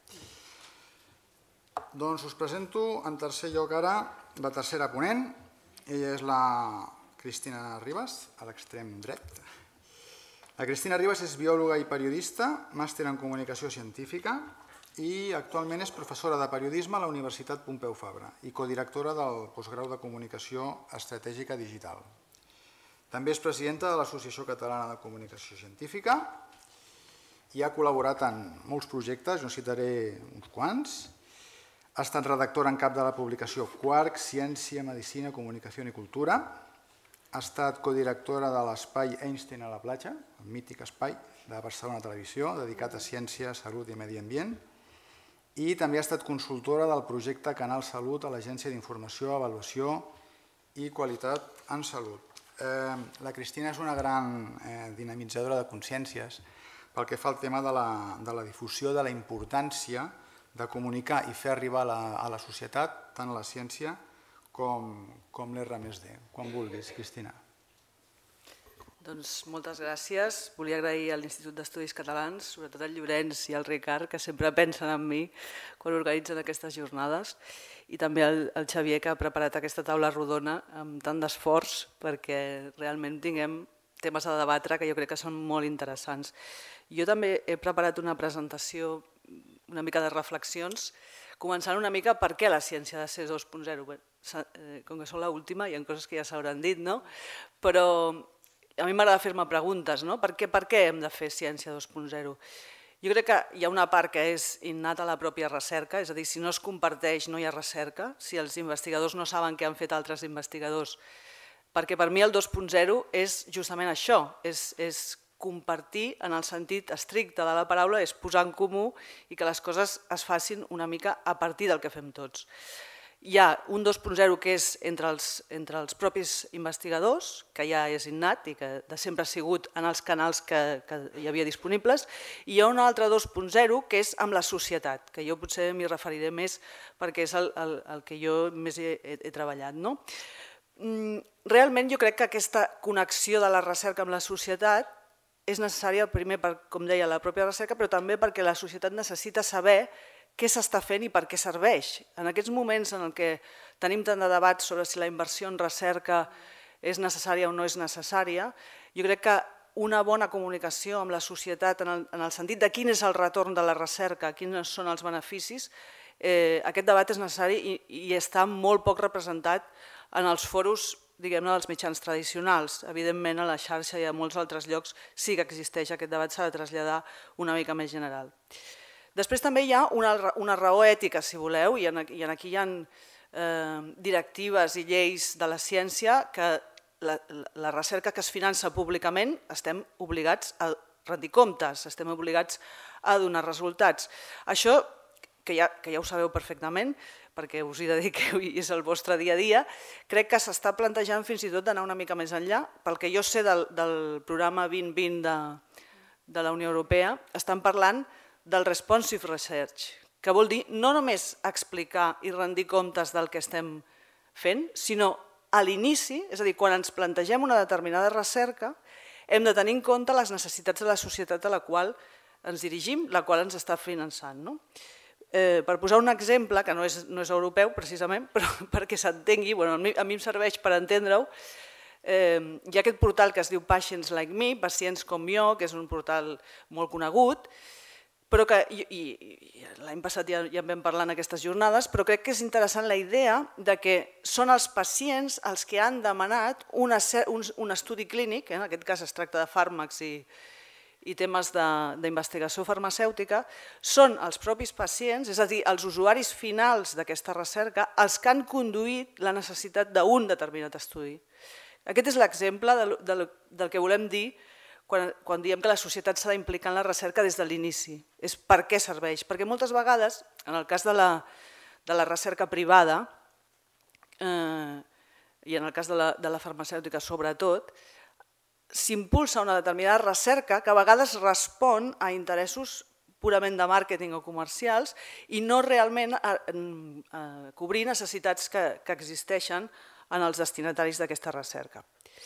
Doncs us presento en tercer lloc ara la tercera ponent. Ella és la Cristina Ribas, a l'extrem dret. La Cristina Ribas és biòloga i periodista, màster en comunicació científica i actualment és professora de periodisme a la Universitat Pompeu Fabra i codirectora del postgrau de comunicació estratègica digital. També és presidenta de l'Associació Catalana de Comunicació Científica i ha col·laborat en molts projectes, jo en citaré uns quants. Ha estat redactora en cap de la publicació Quark, Ciència, Medicina, Comunicació i Cultura. Ha estat codirectora de l'Espai Einstein a la platja, el mític espai de Barcelona Televisió, dedicat a ciència, salut i medi ambient. I també ha estat consultora del projecte Canal Salut a l'Agència d'Informació, Avaluació i Qualitat en Salut. La Cristina és una gran dinamitzadora de consciències pel que fa al tema de la difusió de la importància de comunicar i fer arribar a la societat tant la ciència com l'R més D. Quan vulguis, Cristina. Doncs moltes gràcies. Volia agrair a l'Institut d'Estudis Catalans, sobretot al Llorenç i al Ricard, que sempre pensen en mi quan organitzen aquestes jornades, i també al Xavier, que ha preparat aquesta taula rodona amb tant d'esforç perquè realment tinguem temes a debatre que jo crec que són molt interessants. Jo també he preparat una presentació, una mica de reflexions, començant una mica per què la ciència ha de ser dos punt zero. Com que són l'última, hi ha coses que ja s'hauran dit, no? Però a mi m'agrada fer-me preguntes, no? Per què, per què hem de fer ciència dos punt zero? Jo crec que hi ha una part que és innata a la pròpia recerca, és a dir, si no es comparteix no hi ha recerca, si els investigadors no saben què han fet altres investigadors, perquè per mi el dos punt zero és justament això, és, és compartir en el sentit estricte de la paraula, és posar en comú i que les coses es facin una mica a partir del que fem tots. Hi ha un dos punt zero que és entre els, entre els propis investigadors, que ja és innat i que de sempre ha sigut en els canals que, que hi havia disponibles, i hi ha un altre dos punt zero que és amb la societat, que jo potser m'hi referiré més perquè és el, el, el que jo més he, he, he treballat. No? Realment jo crec que aquesta connexió de la recerca amb la societat és necessària primer, per, com deia, la pròpia recerca, però també perquè la societat necessita saber què s'està fent i per què serveix. En aquests moments en què tenim tant de debat sobre si la inversió en recerca és necessària o no és necessària, jo crec que una bona comunicació amb la societat en el, en el sentit de quin és el retorn de la recerca, quins són els beneficis, eh, aquest debat és necessari i, i està molt poc representat en els foros, diguem-ne, dels mitjans tradicionals. Evidentment, a la xarxa i a molts altres llocs sí que existeix aquest debat, s'ha de traslladar una mica més general. Després també hi ha una, una raó ètica, si voleu, i, en, i en aquí hi ha eh, directives i lleis de la ciència que la, la recerca que es finança públicament estem obligats a rendir comptes, estem obligats a donar resultats. Això, que ja, que ja ho sabeu perfectament, perquè us hi dediqueu i és el vostre dia a dia, crec que s'està plantejant fins i tot d'anar una mica més enllà. Pel que jo sé del, del programa vint vint de, de la Unió Europea, estan parlant del responsive research, que vol dir no només explicar i rendir comptes del que estem fent, sinó a l'inici, és a dir, quan ens plantegem una determinada recerca, hem de tenir en compte les necessitats de la societat a la qual ens dirigim, la qual ens està finançant. No? Eh, per posar un exemple, que no és, no és europeu precisament, però perquè s'entengui, bueno, a, mi, a mi em serveix per entendre-ho, eh, hi ha aquest portal que es diu Patients Like Me, Pacients com jo, que és un portal molt conegut, però que, i, i l'any passat ja, ja en vam parlar en aquestes jornades, però crec que és interessant la idea de que són els pacients els que han demanat una, un, un estudi clínic, eh, en aquest cas es tracta de fàrmacs i, i temes d'investigació farmacèutica, són els propis pacients, és a dir, els usuaris finals d'aquesta recerca, els que han conduït la necessitat d'un determinat estudi. Aquest és l'exemple del, del, del que volem dir quan, quan diem que la societat s'ha d'implicar en la recerca des de l'inici. És per què serveix. Perquè moltes vegades, en el cas de la, de la recerca privada, eh, i en el cas de la, de la farmacèutica sobretot, s'impulsa una determinada recerca que a vegades respon a interessos purament de màrqueting o comercials i no realment a, a cobrir necessitats que, que existeixen en els destinataris d'aquesta recerca.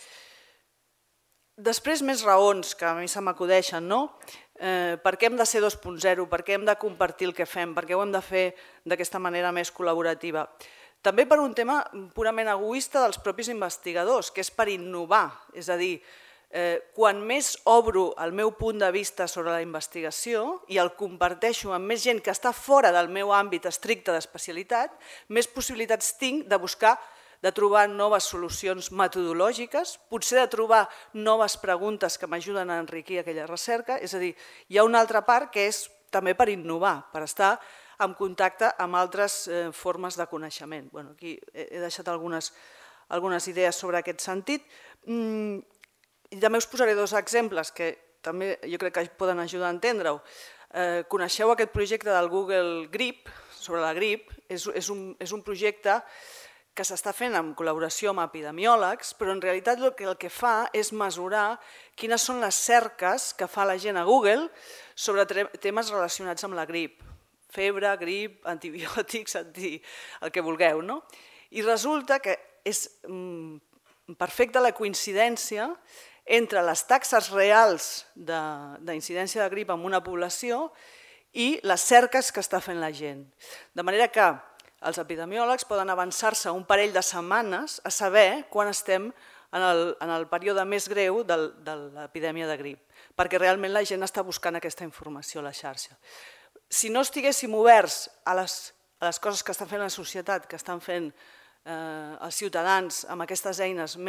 Després, més raons que a mi se m'acudeixen, no? Eh, per què hem de ser dos punt zero? Per què hem de compartir el que fem? Per què ho hem de fer d'aquesta manera més col·laborativa? També per un tema purament egoista dels propis investigadors, que és per innovar, és a dir, Eh, quan més obro el meu punt de vista sobre la investigació i el comparteixo amb més gent que està fora del meu àmbit estricte d'especialitat, més possibilitats tinc de buscar, de trobar noves solucions metodològiques, potser de trobar noves preguntes que m'ajuden a enriquir aquella recerca. És a dir, hi ha una altra part que és també per innovar, per estar en contacte amb altres eh, formes de coneixement. Bueno, aquí he deixat algunes, algunes idees sobre aquest sentit. Mm, I també us posaré dos exemples que també jo crec que poden ajudar a entendre-ho. Eh, coneixeu aquest projecte del Google Grip, sobre la grip, és, és, un, és un projecte que s'està fent en col·laboració amb epidemiòlegs, però en realitat el que, el que fa és mesurar quines són les cerques que fa la gent a Google sobre temes relacionats amb la grip. Febre, grip, antibiòtics, anti... el que vulgueu. No? I resulta que és mm, perfecta la coincidència entre les taxes reals d'incidència de, de grip en una població i les cerques que està fent la gent. De manera que els epidemiòlegs poden avançar-se un parell de setmanes a saber quan estem en el, en el període més greu de, de l'epidèmia de grip, perquè realment la gent està buscant aquesta informació a la xarxa. Si no estiguéssim oberts a les, a les coses que està fent la societat, que estan fent eh, els ciutadans amb aquestes eines més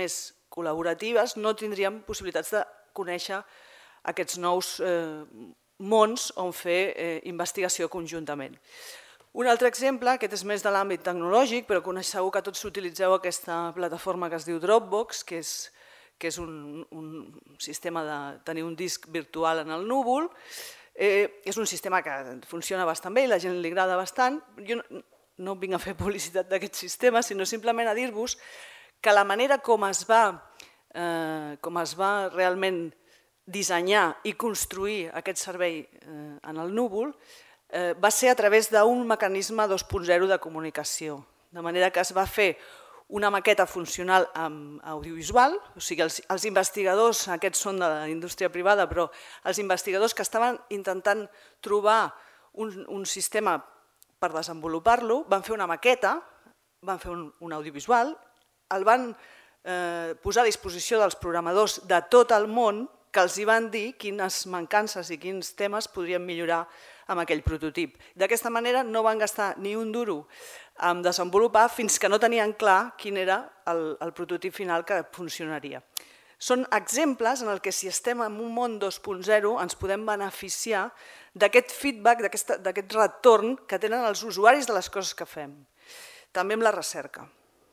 col·laboratives no tindríem possibilitats de conèixer aquests nous mons on fer investigació conjuntament. Un altre exemple, aquest és més de l'àmbit tecnològic, però segur que tots utilitzeu aquesta plataforma que es diu Dropbox, que és, que és un, un sistema de tenir un disc virtual en el núvol. Eh, és un sistema que funciona bastant bé i la gent li agrada bastant. Jo no, no vinc a fer publicitat d'aquest sistema, sinó simplement a dir-vos que la manera com es va, eh, com es va realment dissenyar i construir aquest servei eh, en el núvol eh, va ser a través d'un mecanisme dos punt zero de comunicació, de manera que es va fer una maqueta funcional amb audiovisual, o sigui, els, els investigadors, aquests són de la indústria privada, però els investigadors que estaven intentant trobar un, un sistema per desenvolupar-lo, van fer una maqueta, van fer un, un audiovisual, el van eh, posar a disposició dels programadors de tot el món que els hi van dir quines mancances i quins temes podrien millorar amb aquell prototip. D'aquesta manera no van gastar ni un duro en desenvolupar fins que no tenien clar quin era el, el prototip final que funcionaria. Són exemples en el que si estem en un món dos punt zero ens podem beneficiar d'aquest feedback, d'aquest retorn que tenen els usuaris de les coses que fem. També amb la recerca.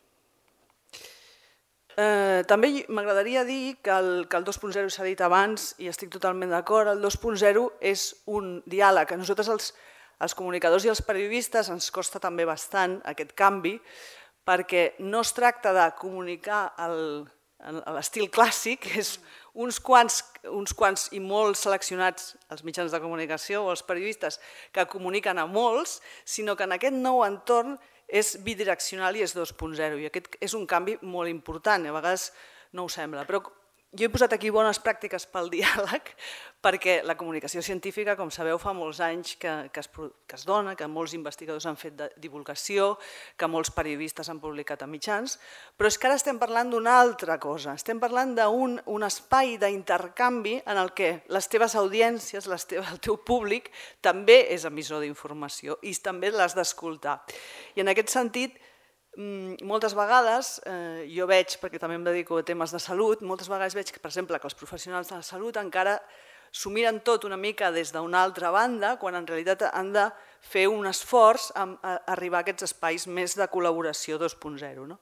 Eh, també m'agradaria dir que el, que el dos punt zero s'ha dit abans i estic totalment d'acord, el dos punt zero és un diàleg. A nosaltres els, els comunicadors i els periodistes ens costa també bastant aquest canvi perquè no es tracta de comunicar el, l'estil clàssic, és uns quants, uns quants i molt seleccionats els mitjans de comunicació o els periodistes que comuniquen a molts, sinó que en aquest nou entorn és bidireccional i és dos punt zero i aquest és un canvi molt important, a vegades no ho sembla, però jo he posat aquí bones pràctiques pel diàleg perquè la comunicació científica, com sabeu, fa molts anys que, que, es, que es dona, que molts investigadors han fet de divulgació, que molts periodistes han publicat a mitjans, però és que ara estem parlant d'una altra cosa, estem parlant d'un un espai d'intercanvi en el que les teves audiències, les teves, el teu públic, també és emissor d'informació i també l'has d'escoltar. I en aquest sentit, moltes vegades, eh, jo veig, perquè també em dedico a temes de salut, moltes vegades veig que, per exemple, que els professionals de la salut encara s'ho miren tot una mica des d'una altra banda, quan en realitat han de fer un esforç a, a arribar a aquests espais més de col·laboració dos punt zero. No?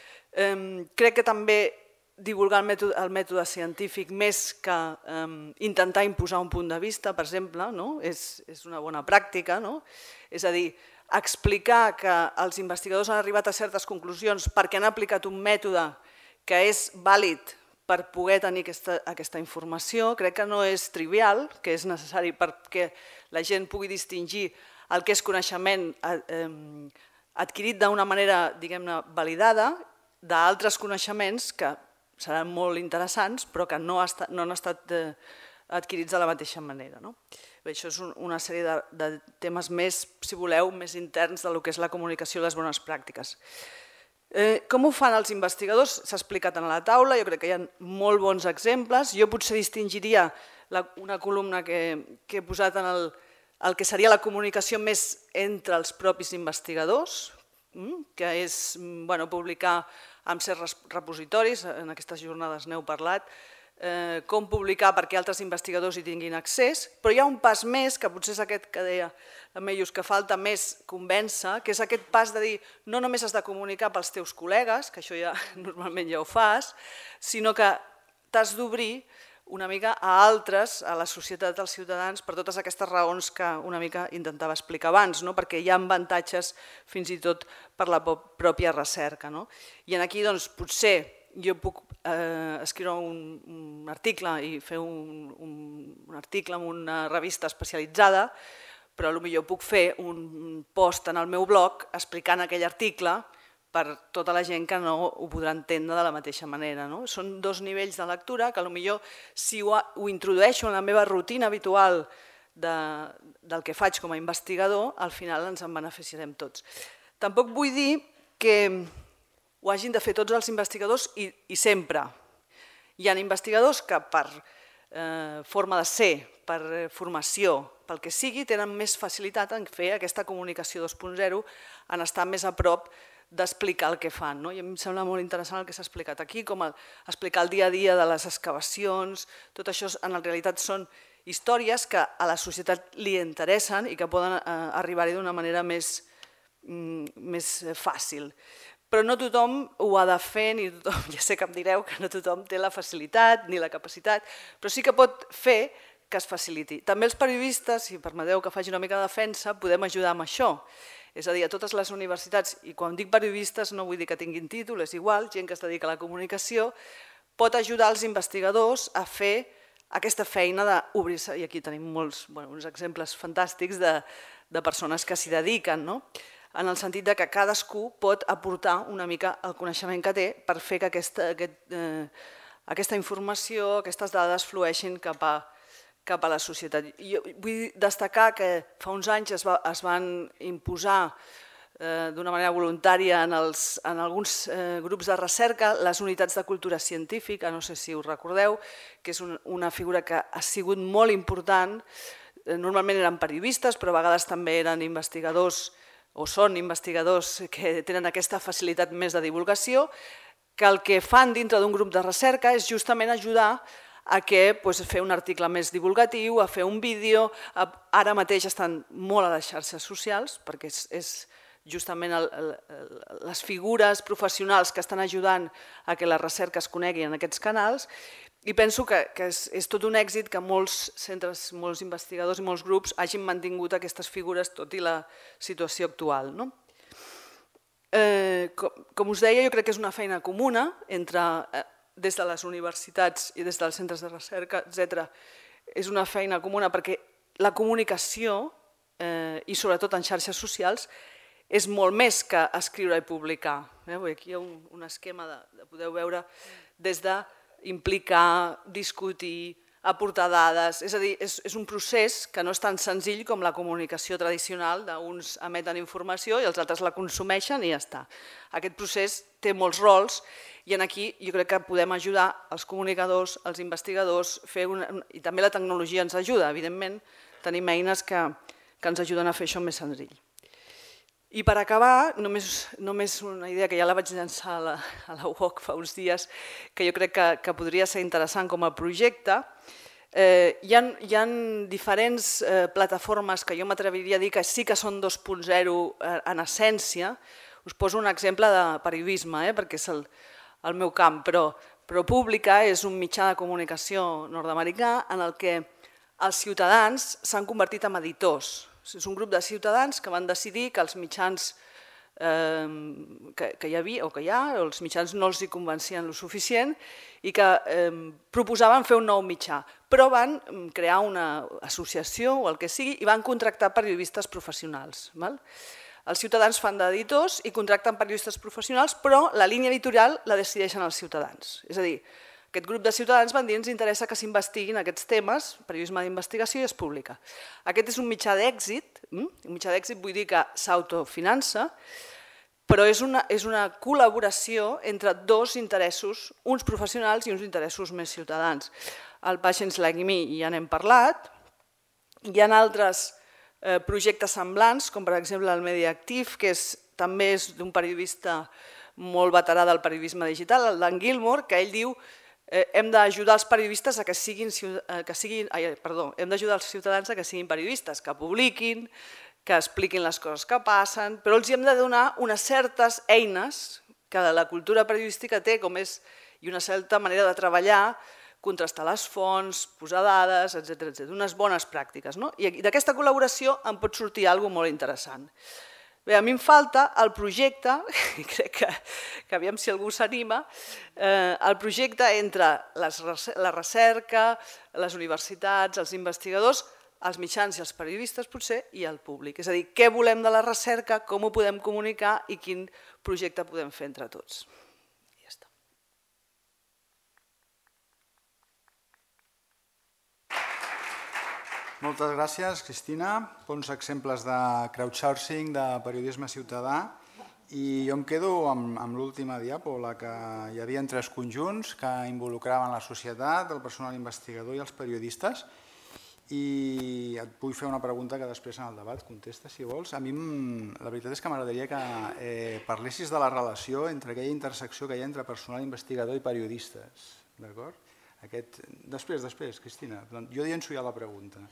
Eh, crec que també divulgar el mètode, el mètode científic més que eh, intentar imposar un punt de vista, per exemple, no? és, és una bona pràctica, no? És a dir, explicar que els investigadors han arribat a certes conclusions perquè han aplicat un mètode que és vàlid per poder tenir aquesta, aquesta informació, crec que no és trivial, que és necessari perquè la gent pugui distingir el que és coneixement eh, adquirit d'una manera, diguem-ne, validada, d'altres coneixements que seran molt interessants però que no, ha estat, no han estat eh, adquirits de la mateixa manera. No? Bé, això és una sèrie de, de temes més, si voleu, més interns del que és la comunicació i les bones pràctiques. Eh, com ho fan els investigadors? S'ha explicat en la taula, jo crec que hi ha molt bons exemples. Jo potser distingiria la, una columna que, que he posat en el, el que seria la comunicació més entre els propis investigadors, que és bueno, publicar en certs repositoris, en aquestes jornades n'heu parlat, Eh, com publicar perquè altres investigadors hi tinguin accés, però hi ha un pas més, que potser és aquest que deia la Meius, que falta més convèncer, que és aquest pas de dir no només has de comunicar pels teus col·legues, que això ja normalment ja ho fas, sinó que t'has d'obrir una mica a altres, a la societat dels ciutadans, per totes aquestes raons que una mica intentava explicar abans, no? Perquè hi ha avantatges fins i tot per la pròpia recerca. No? I aquí doncs, potser jo puc eh, escriure un, un article i fer un, un, un article en una revista especialitzada, però potser puc fer un post en el meu blog explicant aquell article per tota la gent que no ho podrà entendre de la mateixa manera. No? Són dos nivells de lectura que potser si ho, ho introdueixo en la meva rutina habitual de, del que faig com a investigador, al final ens en beneficiarem tots. Tampoc vull dir que ho hagin de fer tots els investigadors i, i sempre. Hi ha investigadors que per eh, forma de ser, per formació, pel que sigui, tenen més facilitat en fer aquesta comunicació dos punt zero, en estar més a prop d'explicar el que fan. I a mi em sembla molt interessant el que s'ha explicat aquí, com explicar el dia a dia de les excavacions. Tot això en realitat són històries que a la societat li interessen i que poden arribar-hi d'una manera més fàcil. Però no tothom ho ha de fer, ni tothom, ja sé que em direu que no tothom té la facilitat ni la capacitat, però sí que pot fer que es faciliti. També els periodistes, si permeteu que faci una mica de defensa, podem ajudar amb això. És a dir, a totes les universitats, i quan dic periodistes no vull dir que tinguin títol, és igual, gent que es dedica a la comunicació, pot ajudar els investigadors a fer aquesta feina d'obrir-se, i aquí tenim molts uns exemples fantàstics de persones que s'hi dediquen, en el sentit que cadascú pot aportar una mica el coneixement que té per fer que aquesta informació, aquestes dades flueixin cap a cap a la societat. Vull destacar que fa uns anys es van imposar d'una manera voluntària en alguns grups de recerca les unitats de cultura científica, no sé si us recordeu, que és una figura que ha sigut molt important. Normalment eren periodistes, però a vegades també eren investigadors o són investigadors que tenen aquesta facilitat més de divulgació, que el que fan dintre d'un grup de recerca és justament ajudar a fer un article més divulgatiu, a fer un vídeo. Ara mateix estan molt a les xarxes socials, perquè és justament les figures professionals que estan ajudant a que la recerca es conegui en aquests canals, i penso que és tot un èxit que molts centres, molts investigadors i molts grups hagin mantingut aquestes figures tot i la situació actual. Com us deia, jo crec que és una feina comuna entre des de les universitats i des dels centres de recerca, etcètera, és una feina comuna perquè la comunicació, i sobretot en xarxes socials, és molt més que escriure i publicar. Aquí hi ha un esquema, podeu veure, des d'implicar, discutir, aportar dades, és a dir, és un procés que no és tan senzill com la comunicació tradicional, d'uns emeten informació i els altres la consumeixen i ja està. Aquest procés té molts rols i aquí jo crec que podem ajudar els comunicadors, els investigadors, i també la tecnologia ens ajuda, evidentment, tenim eines que ens ajuden a fer això més senzill. I per acabar, només una idea que ja la vaig llançar a la U O C fa uns dies, que jo crec que podria ser interessant com a projecte. Hi ha diferents plataformes que jo m'atreviria a dir que sí que són dos punt zero en essència. Us poso un exemple de periodisme, perquè és el meu camp, però Pública és un mitjà de comunicació nord-americà en el que els ciutadans s'han convertit en editors. És un grup de ciutadans que van decidir que els mitjans que hi havia o que hi ha, els mitjans no els hi convencien el suficient i que proposaven fer un nou mitjà, però van crear una associació o el que sigui i van contractar periodistes professionals. Els ciutadans fan d'editors i contracten periodistes professionals, però la línia editorial la decideixen els ciutadans. És a dir, aquest grup de ciutadans van dir ens interessa que s'investiguin aquests temes, periodisme d'investigació, i es publica. Aquest és un mitjà d'èxit, un mitjà d'èxit vull dir que s'autofinança, però és una col·laboració entre dos interessos, uns professionals i uns interessos més ciutadans. Al Patients Like Me ja n'hem parlat, hi ha altres projectes semblants, com per exemple el Mediaactiv, que també és d'un periodista molt veterà del periodisme digital, el Dan Gilmore, que ell diu hem d'ajudar els periodistes a que siguin, perdó, hem d'ajudar els ciutadans a que siguin periodistes, que publiquin, que expliquin les coses que passen, però els hem de donar unes certes eines que la cultura periodística té, com és, i una certa manera de treballar, contrastar les fonts, posar dades, etcètera, unes bones pràctiques. I d'aquesta col·laboració en pot sortir alguna cosa molt interessant. Bé, a mi em falta el projecte, i crec que aviam si algú s'anima, el projecte entre la recerca, les universitats, els investigadors, els mitjans i els periodistes potser, i el públic. És a dir, què volem de la recerca, com ho podem comunicar i quin projecte podem fer entre tots. I ja està. Moltes gràcies, Cristina. Bons exemples de crowdsourcing, de periodisme ciutadà. I jo em quedo amb l'última diapo, la que hi havia tres conjunts que involucraven la societat, el personal investigador i els periodistes. i et vull fer una pregunta que després en el debat contestes, si vols. A mi la veritat és que m'agradaria que parlessis de la relació entre aquella intersecció que hi ha entre personal investigador i periodistes. D'acord? Després, després, Cristina. Jo llenço ja la pregunta.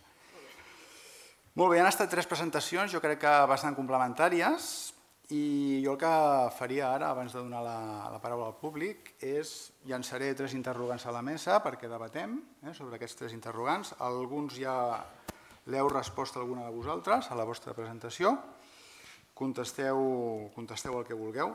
Molt bé, han estat tres presentacions, jo crec que bastant complementàries, i jo el que faria ara, abans de donar la paraula al públic, és llançaré tres interrogants a la mesa perquè debatem sobre aquests tres interrogants. Alguns ja l'heu respost a alguna de vosaltres a la vostra presentació. Contesteu el que vulgueu.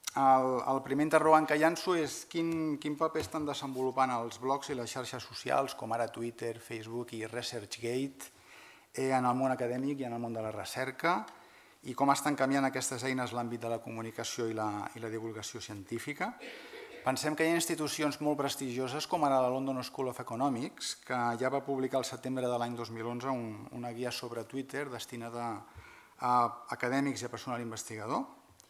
El primer interrogant que llanço és quin paper estan desenvolupant els blogs i les xarxes socials, com ara Twitter, Facebook i ResearchGate, en el món acadèmic i en el món de la recerca, i com estan canviant aquestes eines l'àmbit de la comunicació i la divulgació científica. Pensem que hi ha institucions molt prestigioses com ara la London School of Economics, que ja va publicar al setembre de l'any dos mil onze una guia sobre Twitter destinada a acadèmics i a personal investigador.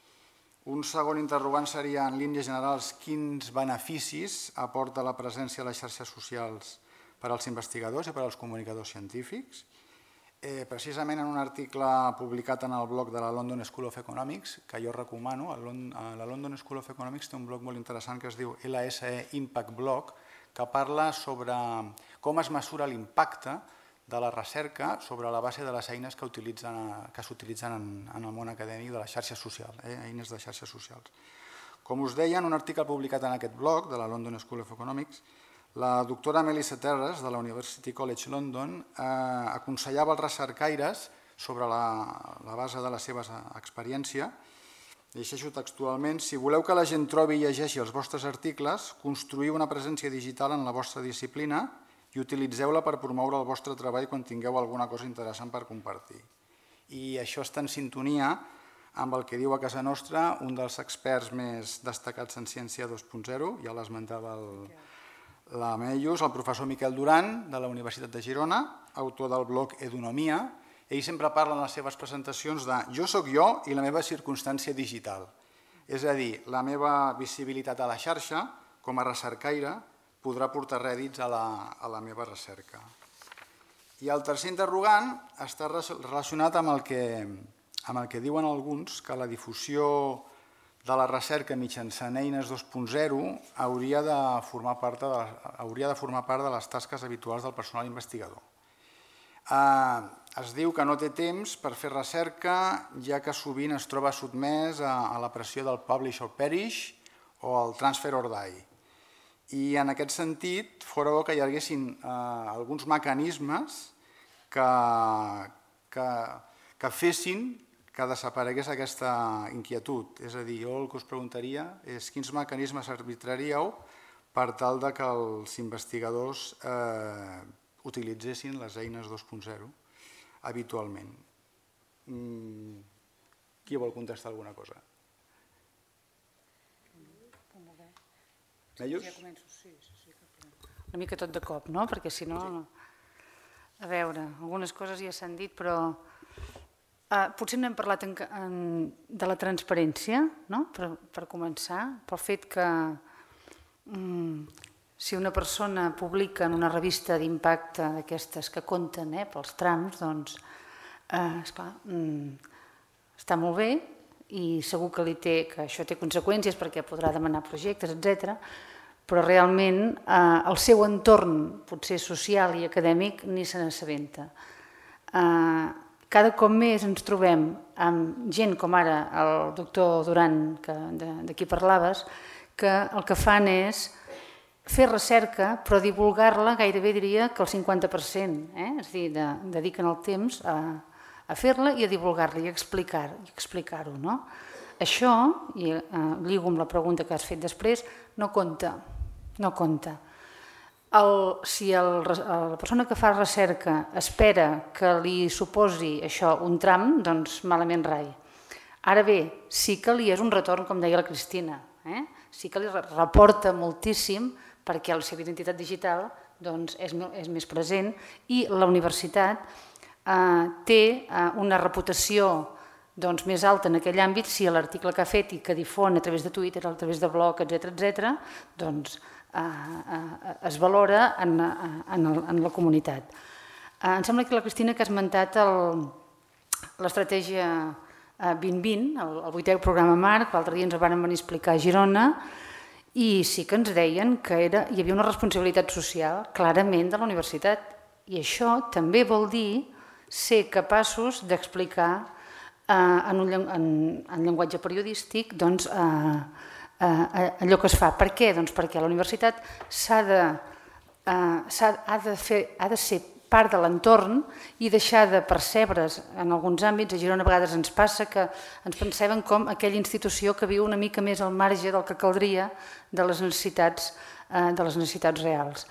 Un segon interrogant seria, en línies generals, quins beneficis aporta la presència a les xarxes socials per als investigadors i per als comunicadors científics. Precisament en un article publicat en el blog de la London School of Economics, que jo recomano, la London School of Economics té un blog molt interessant que es diu L S E Impact Blog, que parla sobre com es mesura l'impacte de la recerca sobre la base de les eines que s'utilitzen en el món acadèmic de les xarxes socials, eines de xarxes socials. Com us deia, en un article publicat en aquest blog de la London School of Economics, la doctora Melissa Terres, de la University College London, aconsellava als recercaires, sobre la base de la seva experiència, llegeixo textualment, si voleu que la gent trobi i llegeixi els vostres articles, construïu una presència digital en la vostra disciplina i utilitzeu-la per promoure el vostre treball quan tingueu alguna cosa interessant per compartir. I això està en sintonia amb el que diu a casa nostra un dels experts més destacats en ciència dos punt zero, ja l'esmentava la Meius, el professor Miquel Duran, de la Universitat de Girona, autor del blog Edunomia. Ell sempre parla en les seves presentacions de jo sóc jo i la meva circumstància digital. És a dir, la meva visibilitat a la xarxa, com a recercaire, podrà portar rèdits a la meva recerca. I el tercer interrogant està relacionat amb el que diuen alguns, que la difusió de la recerca mitjançant eines dos punt zero hauria de formar part de les tasques habituals del personal investigador. Es diu que no té temps per fer recerca, ja que sovint es troba sotmès a la pressió del publish or perish o el transfer or die. I en aquest sentit, fora bo que hi haguessin alguns mecanismes que fessin que desaparegués aquesta inquietud. És a dir, jo el que us preguntaria és quins mecanismes arbitraríeu per tal que els investigadors utilitzessin les eines dos punt zero habitualment. Qui vol contestar alguna cosa? Meius? Una mica tot de cop, no? Perquè si no... A veure, algunes coses ja s'han dit, però... Potser no hem parlat de la transparència, per començar, pel fet que si una persona publica en una revista d'impacte d'aquestes que compten pels trams, doncs, esclar, està molt bé i segur que això té conseqüències perquè podrà demanar projectes, etcètera, però realment el seu entorn, potser social i acadèmic, ni se n'assabenta. Cada cop més ens trobem amb gent com ara el doctor Duran, de qui parlaves, que el que fan és fer recerca, però divulgar-la gairebé diria que el cinquanta per cent. És a dir, dediquen el temps a fer-la i a divulgar-la i a explicar-ho. Això, i lligo amb la pregunta que has fet després, no compta. No compta. Si la persona que fa recerca espera que li suposi això un tram, doncs malament rai. Ara bé, sí que li és un retorn, com deia la Cristina, sí que li reporta moltíssim perquè la seva identitat digital és més present i la universitat té una reputació més alta en aquell àmbit si l'article que ha fet i que difon a través de Twitter, a través de blog, etcètera, doncs es valora en la comunitat. Em sembla que la Cristina que ha esmentat l'estratègia vint vint, el vuitè programa marc, l'altre dia ens van venir a explicar a Girona, i sí que ens deien que hi havia una responsabilitat social clarament de la universitat. I això també vol dir ser capaços d'explicar en llenguatge periodístic allò que es fa. Per què? Perquè la universitat ha de ser part de l'entorn i deixar de percebre's en alguns àmbits. A Girona a vegades ens passa que ens pensem com aquella institució que viu una mica més al marge del que caldria de les necessitats reals.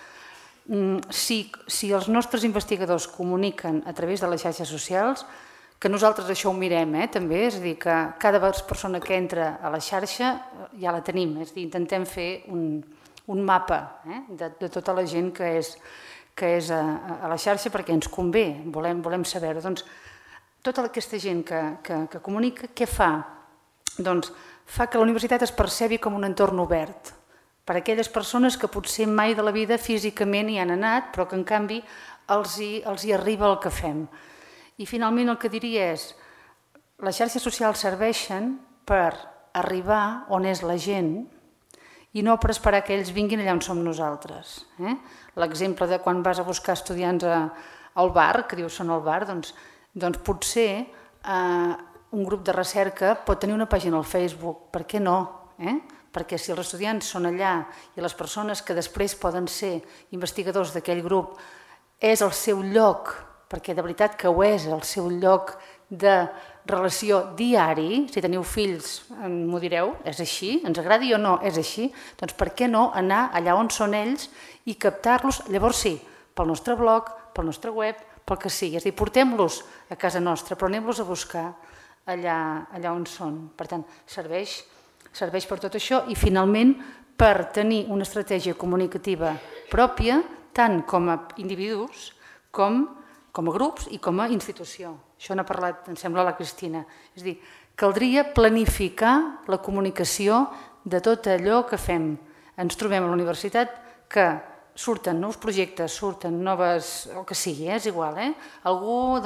Si els nostres investigadors comuniquen a través de les xarxes socials, que nosaltres això ho mirem també, és a dir, que cada persona que entra a la xarxa ja la tenim, és a dir, intentem fer un mapa de tota la gent que és que és a la xarxa perquè ens convé, volem saber-ho. Doncs tota aquesta gent que comunica, què fa? Doncs fa que la universitat es percebi com un entorn obert per a aquelles persones que potser mai de la vida físicament hi han anat, però que en canvi els hi arriba el que fem. I finalment el que diria és les xarxes socials serveixen per arribar on és la gent i no per esperar que ells vinguin allà on som nosaltres. L'exemple de quan vas a buscar estudiants al bar, que dius són al bar, doncs potser un grup de recerca pot tenir una pàgina al Facebook, per què no? Perquè si els estudiants són allà i les persones que després poden ser investigadors d'aquell grup és el seu lloc, perquè de veritat que ho és el seu lloc de relació diari, si teniu fills m'ho direu, és així, ens agradi o no, és així, doncs per què no anar allà on són ells i captar-los, llavors sí, pel nostre blog, pel nostre web, pel que sigui, és a dir, portem-los a casa nostra, però anem-los a buscar allà on són. Per tant, serveix per tot això i finalment per tenir una estratègia comunicativa pròpia, tant com a individus com com a grups i com a institució. Això n'ha parlat, em sembla, la Cristina. És a dir, caldria planificar la comunicació de tot allò que fem. Ens trobem a la universitat que surten nous projectes, surten noves, el que sigui, és igual. Algú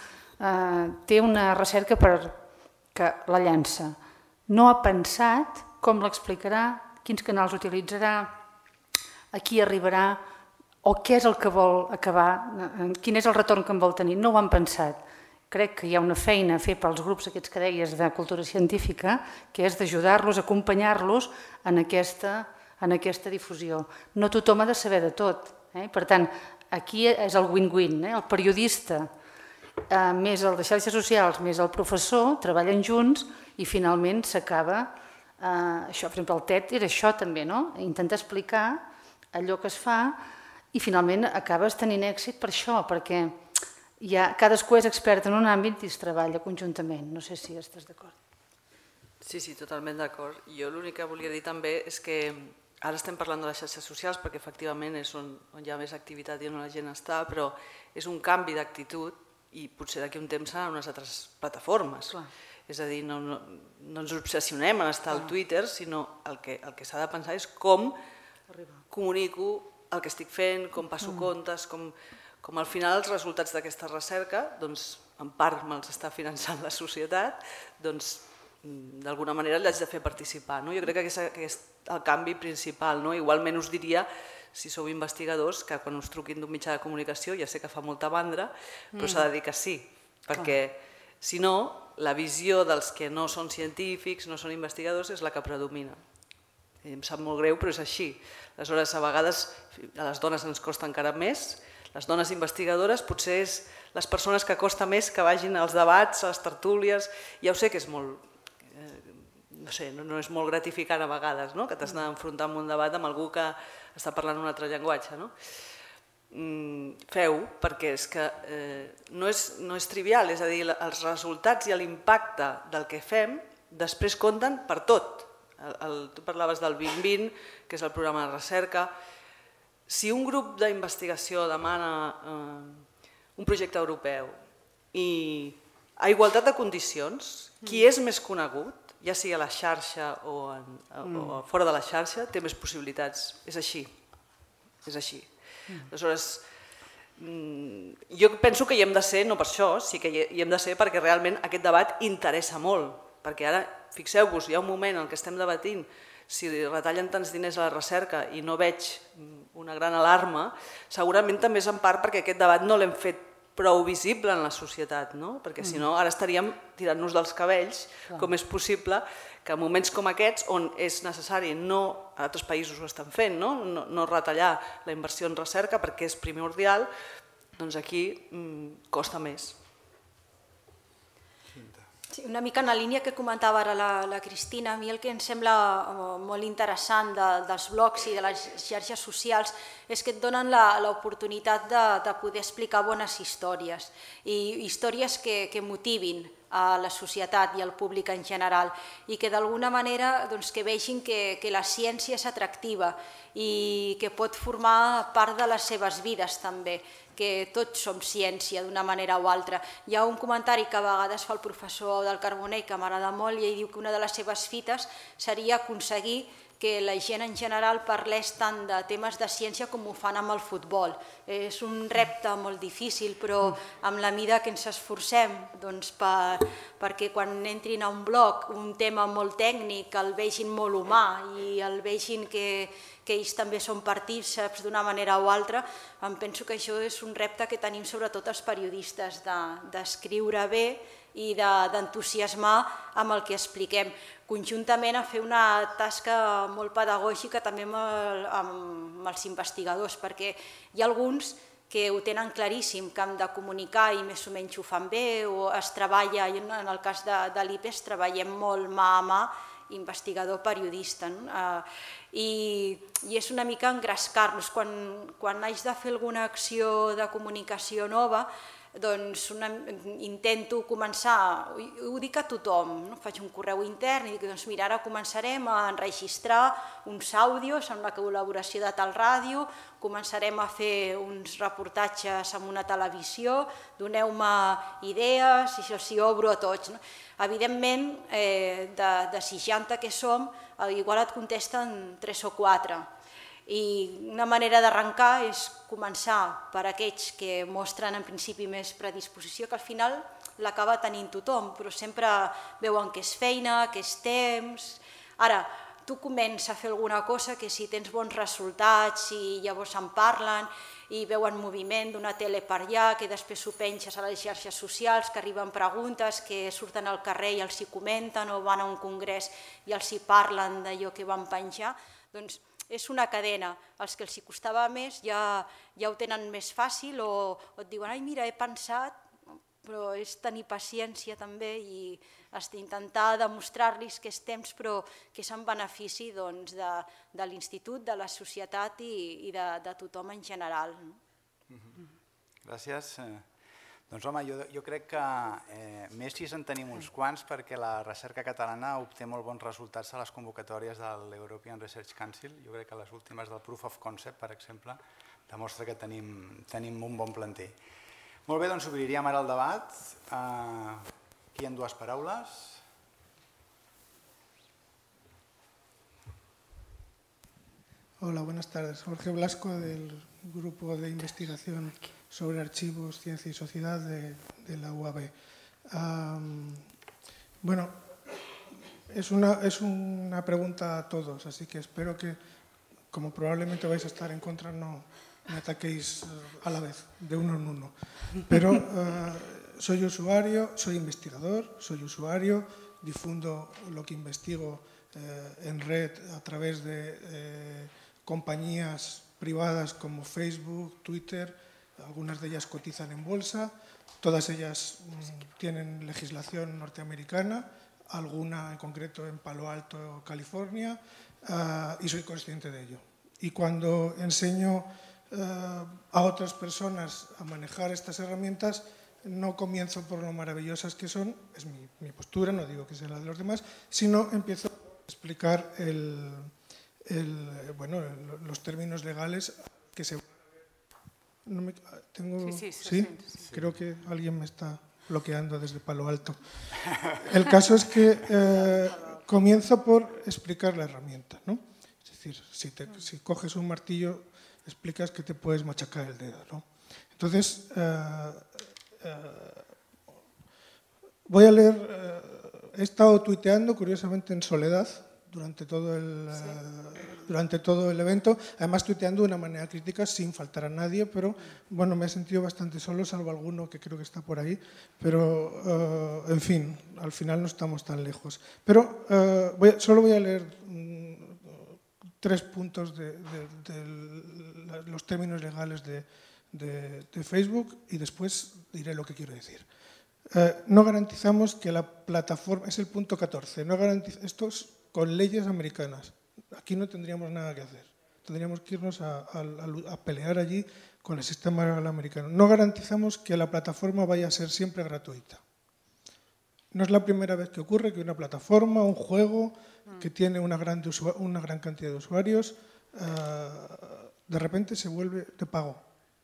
té una recerca que la llança. No ha pensat com l'explicarà, quins canals utilitzarà, a qui arribarà, o què és el que vol acabar, quin és el retorn que en vol tenir. No ho han pensat. Crec que hi ha una feina a fer pels grups aquests que deies de cultura científica, que és d'ajudar-los, acompanyar-los en aquesta difusió. No tothom ha de saber de tot. Per tant, aquí és el win-win. El periodista, més el de xarxes socials, més el professor, treballen junts i finalment s'acaba. Per exemple, el T E D era això també, intentar explicar allò que es fa i finalment acabes tenint èxit per això, perquè cadascú és expert en un àmbit i es treballa conjuntament. No sé si estàs d'acord. Sí, sí, totalment d'acord. Jo l'únic que volia dir també és que ara estem parlant de les xarxes socials perquè efectivament és on hi ha més activitat i on la gent està, però és un canvi d'actitud i potser d'aquí un temps seran unes altres plataformes. És a dir, no ens obsessionem en estar al Twitter, sinó el que s'ha de pensar és com comunico el que estic fent, com passo comptes, com al final els resultats d'aquesta recerca, en part me'ls està finançant la societat, doncs d'alguna manera l'haig de fer participar. Jo crec que és el canvi principal. Igualment us diria, si sou investigadors, que quan us truquin d'un mitjà de comunicació, ja sé que fa molta mandra, però s'ha de dir que sí, perquè si no, la visió dels que no són científics, no són investigadors, és la que predomina. Em sap molt greu, però és així. Aleshores, a vegades a les dones ens costa encara més. Les dones investigadores potser és les persones que costa més que vagin als debats, a les tertúlies. Ja ho sé que és molt, no sé, no és molt gratificant a vegades, que t'has d'enfrontar amb un debat amb algú que està parlant un altre llenguatge. Feu, perquè és que no és trivial, és a dir, els resultats i l'impacte del que fem després compten per tot. Tu parlaves del vint vint, que és el programa de recerca. Si un grup d'investigació demana un projecte europeu i a igualtat de condicions, qui és més conegut, ja sigui a la xarxa o fora de la xarxa, té més possibilitats. És així. És així. Aleshores, jo penso que hi hem de ser, no per això, sí que hi hem de ser perquè realment aquest debat interessa molt, perquè ara, fixeu-vos, hi ha un moment en què estem debatint si retallen tants diners a la recerca i no veig una gran alarma, segurament també és en part perquè aquest debat no l'hem fet prou visible en la societat, no? Perquè si no ara estaríem tirant-nos dels cabells, com és possible que en moments com aquests, on és necessari, no, a altres països ho estan fent, no, no retallar la inversió en recerca perquè és primordial, doncs aquí costa més. Sí, una mica en la línia que comentava ara la, la Cristina, a mi el que em sembla molt interessant de, dels blogs i de les xarxes socials és que et donen l'oportunitat de, de poder explicar bones històries i històries que, que motivin a la societat i al públic en general i que d'alguna manera doncs, que vegin que, que la ciència és atractiva i que pot formar part de les seves vides també, que tots som ciència d'una manera o altra. Hi ha un comentari que a vegades fa el professor del Carbonell que m'agrada molt i ell diu que una de les seves fites seria aconseguir que la gent en general parlés tant de temes de ciència com ho fan amb el futbol. És un repte molt difícil, però amb la mida que ens esforcem doncs, per, perquè quan entrin a un blog un tema molt tècnic el vegin molt humà i el vegin que, que ells també són partícips d'una manera o altra, em penso que això és un repte que tenim sobretot els periodistes, d'escriure bé i d'entusiasmar amb el que expliquem. Conjuntament a fer una tasca molt pedagògica també amb els investigadors, perquè hi ha alguns que ho tenen claríssim, que han de comunicar i més o menys ho fan bé, o es treballa, en el cas de l'I P E S treballem molt mà a mà, investigador-periodista, i és una mica engrescar-nos. Quan haig de fer alguna acció de comunicació nova, doncs intento començar, ho dic a tothom, faig un correu intern i dic, doncs mira, ara començarem a enregistrar uns àudios amb la col·laboració de tal ràdio, començarem a fer uns reportatges amb una televisió, doneu-me idees i els hi obro a tots. Evidentment, de seixanta que som, igual et contesten tres o quatre. I una manera d'arrencar és començar per aquells que mostren en principi més predisposició, que al final l'acaba tenint tothom, però sempre veuen que és feina, que és temps. Ara, tu comença a fer alguna cosa que si tens bons resultats i llavors en parlen i veuen moviment d'una tele per allà, que després ho penges a les xarxes socials, que arriben preguntes, que surten al carrer i els hi comenten o van a un congrés i els hi parlen d'allò que van penjar, doncs és una cadena. Els que els hi costava més ja ho tenen més fàcil o et diuen, ai mira, he pensat, però és tenir paciència també i intentar demostrar-los que és temps però que és en benefici de l'institut, de la societat i de tothom en general. Gràcies. Doncs home, jo crec que més si en tenim uns quants perquè la recerca catalana obté molt bons resultats a les convocatòries de l'European Research Council. Jo crec que les últimes del Proof of Concept, per exemple, demostra que tenim un bon planter. Molt bé, doncs obriríem ara el debat. Aquí hi ha dues paraules. Hola, buenas tardes. Jorge Blasco, del Grupo de Investigación sobre Archivos, Ciencia y Sociedad de la U A B. Bueno, es una pregunta a todos, así que espero que, como probablemente vais a estar en contra, no me ataquéis a la vez, de uno en uno. Pero soy usuario, soy investigador, soy usuario, difundo lo que investigo en red a través de compañías privadas como Facebook, Twitter. Algunas de ellas cotizan en bolsa, todas ellas tienen legislación norteamericana, alguna en concreto en Palo Alto, California, y soy consciente de ello. Y cuando enseño a otras personas a manejar estas herramientas, no comienzo por lo maravillosas que son, es mi postura, no digo que sea la de los demás, sino empiezo a explicar los términos legales que se... No me, tengo, sí, sí, sí, sí, creo que alguien me está bloqueando desde Palo Alto. El caso es que eh, comienzo por explicar la herramienta, ¿no? Es decir, si, te, si coges un martillo, explicas que te puedes machacar el dedo, ¿no? Entonces, eh, eh, voy a leer, eh, he estado tuiteando curiosamente en soledad durante todo el, sí. eh, durante todo el evento, además tuiteando de una manera crítica sin faltar a nadie, pero bueno, me he sentido bastante solo, salvo alguno que creo que está por ahí, pero eh, en fin, al final no estamos tan lejos. Pero eh, voy, solo voy a leer mm, tres puntos de, de, de los términos legales de, de, de Facebook y después diré lo que quiero decir. Eh, no garantizamos que la plataforma, es el punto catorce, no garantiz, esto es con leyes americanas, aquí no tendríamos nada que hacer, tendríamos que irnos a, a, a pelear allí con el sistema legal americano. No garantizamos que la plataforma vaya a ser siempre gratuita. No es la primera vez que ocurre que una plataforma, un juego que tiene una gran, una gran cantidad de usuarios, eh, de repente se vuelve de pago.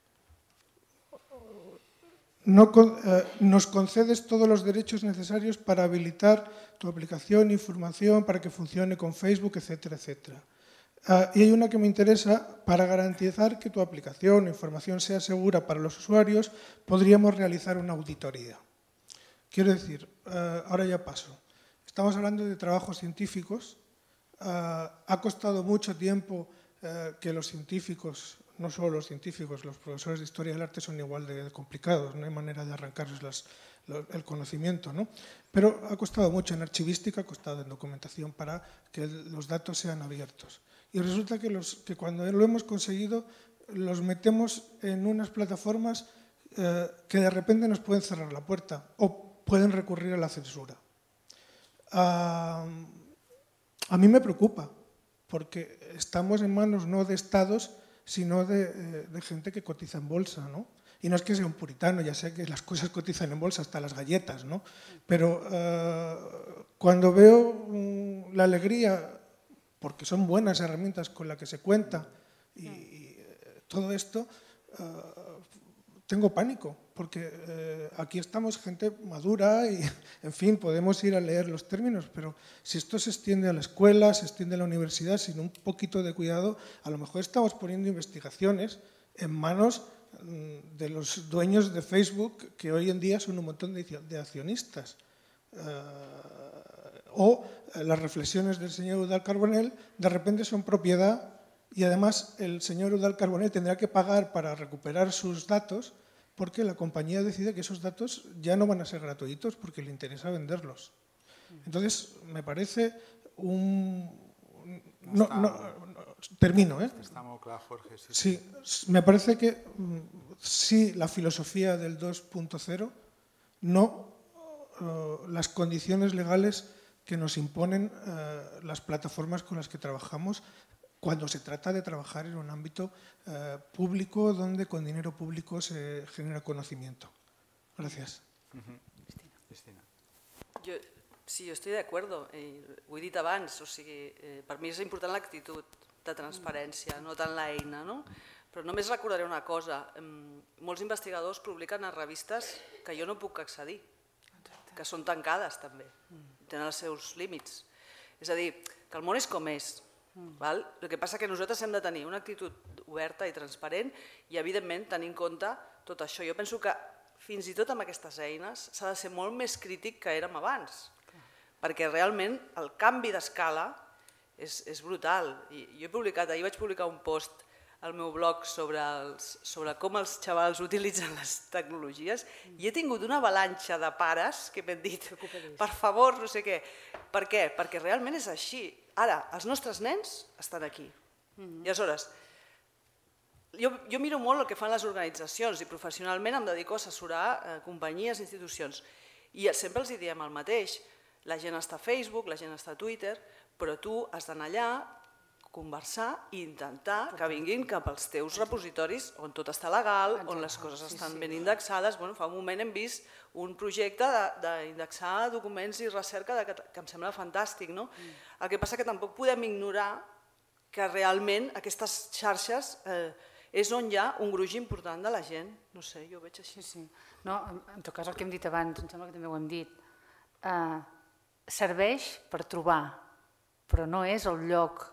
No, eh, nos concedes todos los derechos necesarios para habilitar tu aplicación, información, para que funcione con Facebook, etcétera, etcétera. Uh, y hay una que me interesa, para garantizar que tu aplicación o información sea segura para los usuarios, podríamos realizar una auditoría. Quiero decir, uh, ahora ya paso. Estamos hablando de trabajos científicos. Uh, ha costado mucho tiempo uh, que los científicos, no solo los científicos, los profesores de historia del arte son igual de complicados, no hay manera de arrancarles las, lo, el conocimiento, ¿no? Pero ha costado mucho en archivística, ha costado en documentación para que los datos sean abiertos. Y resulta que, los, que cuando lo hemos conseguido, los metemos en unas plataformas eh, que de repente nos pueden cerrar la puerta o pueden recurrir a la censura. Uh, a mí me preocupa, porque estamos en manos no de estados, sino de, de gente que cotiza en bolsa, ¿no? Y no es que sea un puritano, ya sé que las cosas cotizan en bolsa, hasta las galletas, ¿no? Pero uh, cuando veo um, la alegría, porque son buenas herramientas con las que se cuenta, y, y todo esto, uh, tengo pánico, porque eh, aquí estamos gente madura y, en fin, podemos ir a leer los términos, pero si esto se extiende a la escuela, se extiende a la universidad, sin un poquito de cuidado, a lo mejor estamos poniendo investigaciones en manos mm, de los dueños de Facebook, que hoy en día son un montón de, de accionistas. Uh, o eh, las reflexiones del señor Eudald Carbonell de repente son propiedad y además el señor Eudald Carbonell tendrá que pagar para recuperar sus datos porque la compañía decide que esos datos ya no van a ser gratuitos porque le interesa venderlos. Entonces, me parece un... No, no, no, termino, ¿eh? Está muy claro, Jorge. Sí, sí, me parece que sí, la filosofía del dos punto cero, no uh, las condiciones legales que nos imponen uh, las plataformas con las que trabajamos, cuando se trata de trabajar en un ámbito eh, público donde con dinero público se genera conocimiento. Gracias. Uh-huh. Cristina. Jo, sí, jo estic d'acord. Eh, ho he dit abans, o sigui, eh, per mi és important l'actitud de transparència, no tant l'eina, no? Però només recordaré una cosa. Eh, molts investigadors publiquen a revistes que jo no puc accedir, que són tancades també, tenen els seus límits. És a dir, que el món és com és. Val? El que passa és que nosaltres hem de tenir una actitud oberta i transparent i, evidentment, tenir en compte tot això. Jo penso que fins i tot amb aquestes eines s'ha de ser molt més crític que érem abans, perquè realment el canvi d'escala és, és brutal. I jo he publicat, ahir vaig publicar un post al meu blog sobre, els, sobre com els xavals utilitzen les tecnologies i he tingut una avalanxa de pares que m'han dit, per favor, no sé què. Per què? Perquè realment és així. Ara, els nostres nens estan aquí. I aleshores, jo, jo miro molt el que fan les organitzacions i professionalment em dedico a assessorar eh, companyies i institucions. I sempre els diem el mateix. La gent està a Facebook, la gent està a Twitter, però tu has d'anar allà, conversar i intentar que vinguin cap als teus repositoris on tot està legal, on les coses estan ben indexades. Bueno, fa un moment hem vist un projecte d'indexar documents i recerca que em sembla fantàstic, no? El que passa que tampoc podem ignorar que realment aquestes xarxes és on hi ha un gruix important de la gent. No sé, jo ho veig així. No, en tot cas, el que hem dit abans, em sembla que també ho hem dit, serveix per trobar, però no és el lloc,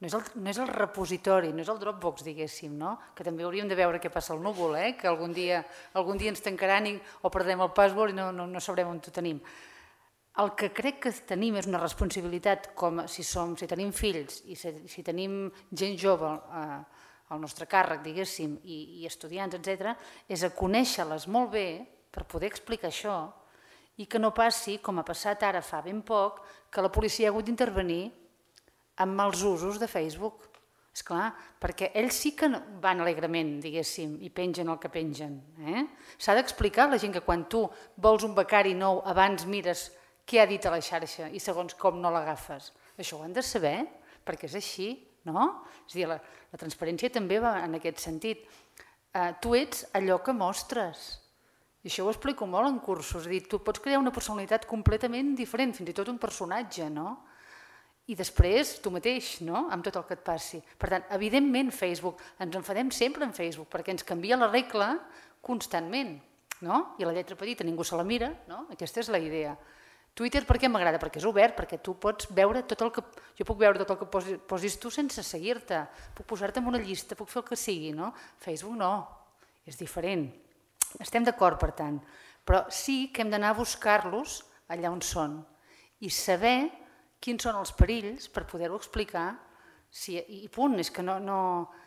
no és, el, no és el repositori, no és el Dropbox, diguéssim, no? Que també hauríem de veure què passa al núvol, eh? Que algun dia, algun dia ens tancaran i, o perdrem el password i no, no, no sabrem on ho tenim. El que crec que tenim és una responsabilitat, com si, som, si tenim fills i si, si tenim gent jove eh, al nostre càrrec, diguéssim, i, i estudiants, etcètera, és a conèixer-les molt bé per poder explicar això i que no passi, com ha passat ara fa ben poc, que la policia ha hagut d'intervenir amb mals usos de Facebook. Esclar, perquè ells sí que van alegrement, diguéssim, i pengen el que pengen. Eh? S'ha d'explicar a la gent que quan tu vols un becari nou, abans mires què ha dit a la xarxa i segons com no l'agafes. Això ho han de saber, perquè és així, no? És a dir, la, la transparència també va en aquest sentit. Uh, tu ets allò que mostres. I això ho explico molt en cursos. És a dir, tu pots crear una personalitat completament diferent, fins i tot un personatge, no? I després tu mateix, no? Amb tot el que et passi. Per tant, evidentment Facebook, ens enfadem sempre en Facebook, perquè ens canvia la regla constantment, no? I la lletra petita ningú se la mira, no? Aquesta és la idea. Twitter per què m'agrada? Perquè és obert, perquè tu pots veure tot el que... Jo puc veure tot el que posis, posis tu sense seguir-te, puc posar-te en una llista, puc fer el que sigui, no? Facebook no, és diferent. Estem d'acord, per tant, però sí que hem d'anar a buscar-los allà on són i saber quins són els perills per poder-ho explicar si, i punt, és que no, no...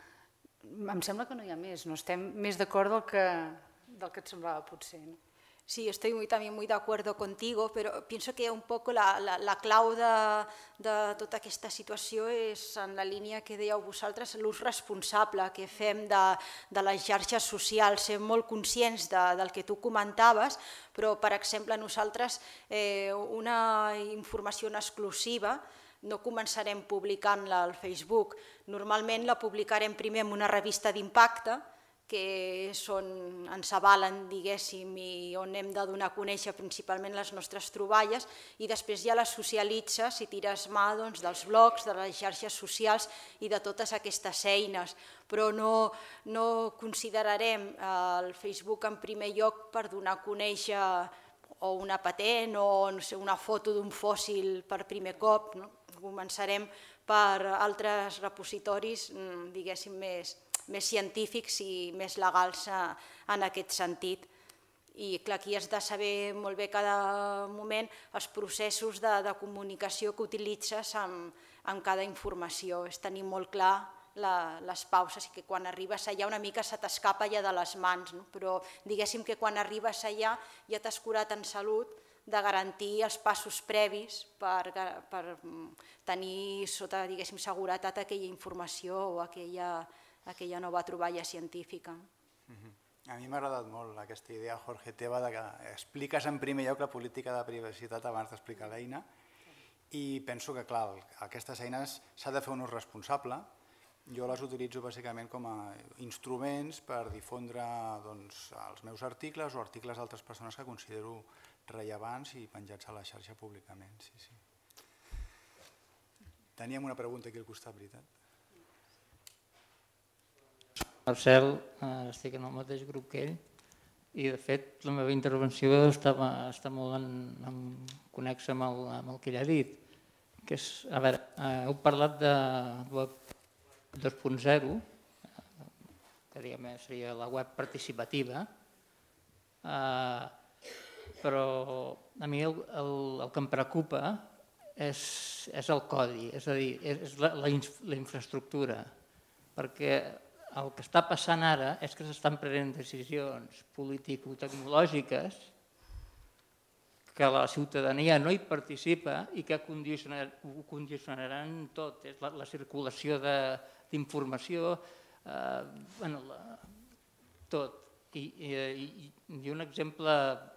Em sembla que no hi ha més, no estem més d'acord del que, del que et semblava potser, no? Sí, estoy muy, también muy de acuerdo contigo, pero pienso que un poco la, la, la clau de, de tota aquesta situació és en la línia que dèieu vosaltres, l'ús responsable que fem de, de les xarxes socials, ser molt conscients de, del que tu comentaves, però, per exemple, nosaltres eh, una informació en exclusiva no començarem publicant-la al Facebook, normalment la publicarem primer en una revista d'impacte, que és on ens avalen, diguéssim, i on hem de donar a conèixer principalment les nostres troballes, i després ja les socialitza, si tires mà, doncs, dels blogs, de les xarxes socials i de totes aquestes eines. Però no, no considerarem el Facebook en primer lloc per donar a conèixer o una patent o no sé, una foto d'un fòssil per primer cop. No? Començarem per altres repositoris, diguéssim, més més científics i més legals en aquest sentit. I clar, aquí has de saber molt bé cada moment els processos de, de comunicació que utilitzes amb, amb cada informació. És tenir molt clar la, les pauses i que quan arribes allà una mica se t'escapa ja de les mans, no? Però diguéssim que quan arribes allà ja t'has curat en salut de garantir els passos previs per, per tenir sota, diguéssim, seguretat aquella informació o aquella aquella nova troballa científica. A mi m'ha agradat molt aquesta idea, Jorge, teva, de que expliques en primer lloc la política de privacitat abans d'explicar l'eina i penso que, clar, aquestes eines s'ha de fer un ús responsable. Jo les utilitzo bàsicament com a instruments per difondre doncs, els meus articles o articles d'altres persones que considero rellevants i penjats a la xarxa públicament. Sí, sí. Teníem una pregunta aquí al costat, veritat? Marcel, estic en el mateix grup que ell i de fet la meva intervenció està molt en connexa amb el que ell ha dit. A veure, heu parlat de web dos punt zero, que seria la web participativa, però a mi el que em preocupa és el codi, és a dir, és la infraestructura, perquè el que està passant ara és que s'estan prenent decisions político-tecnològiques que la ciutadania no hi participa i que ho condicionaran tot, és la circulació d'informació, tot. I un exemple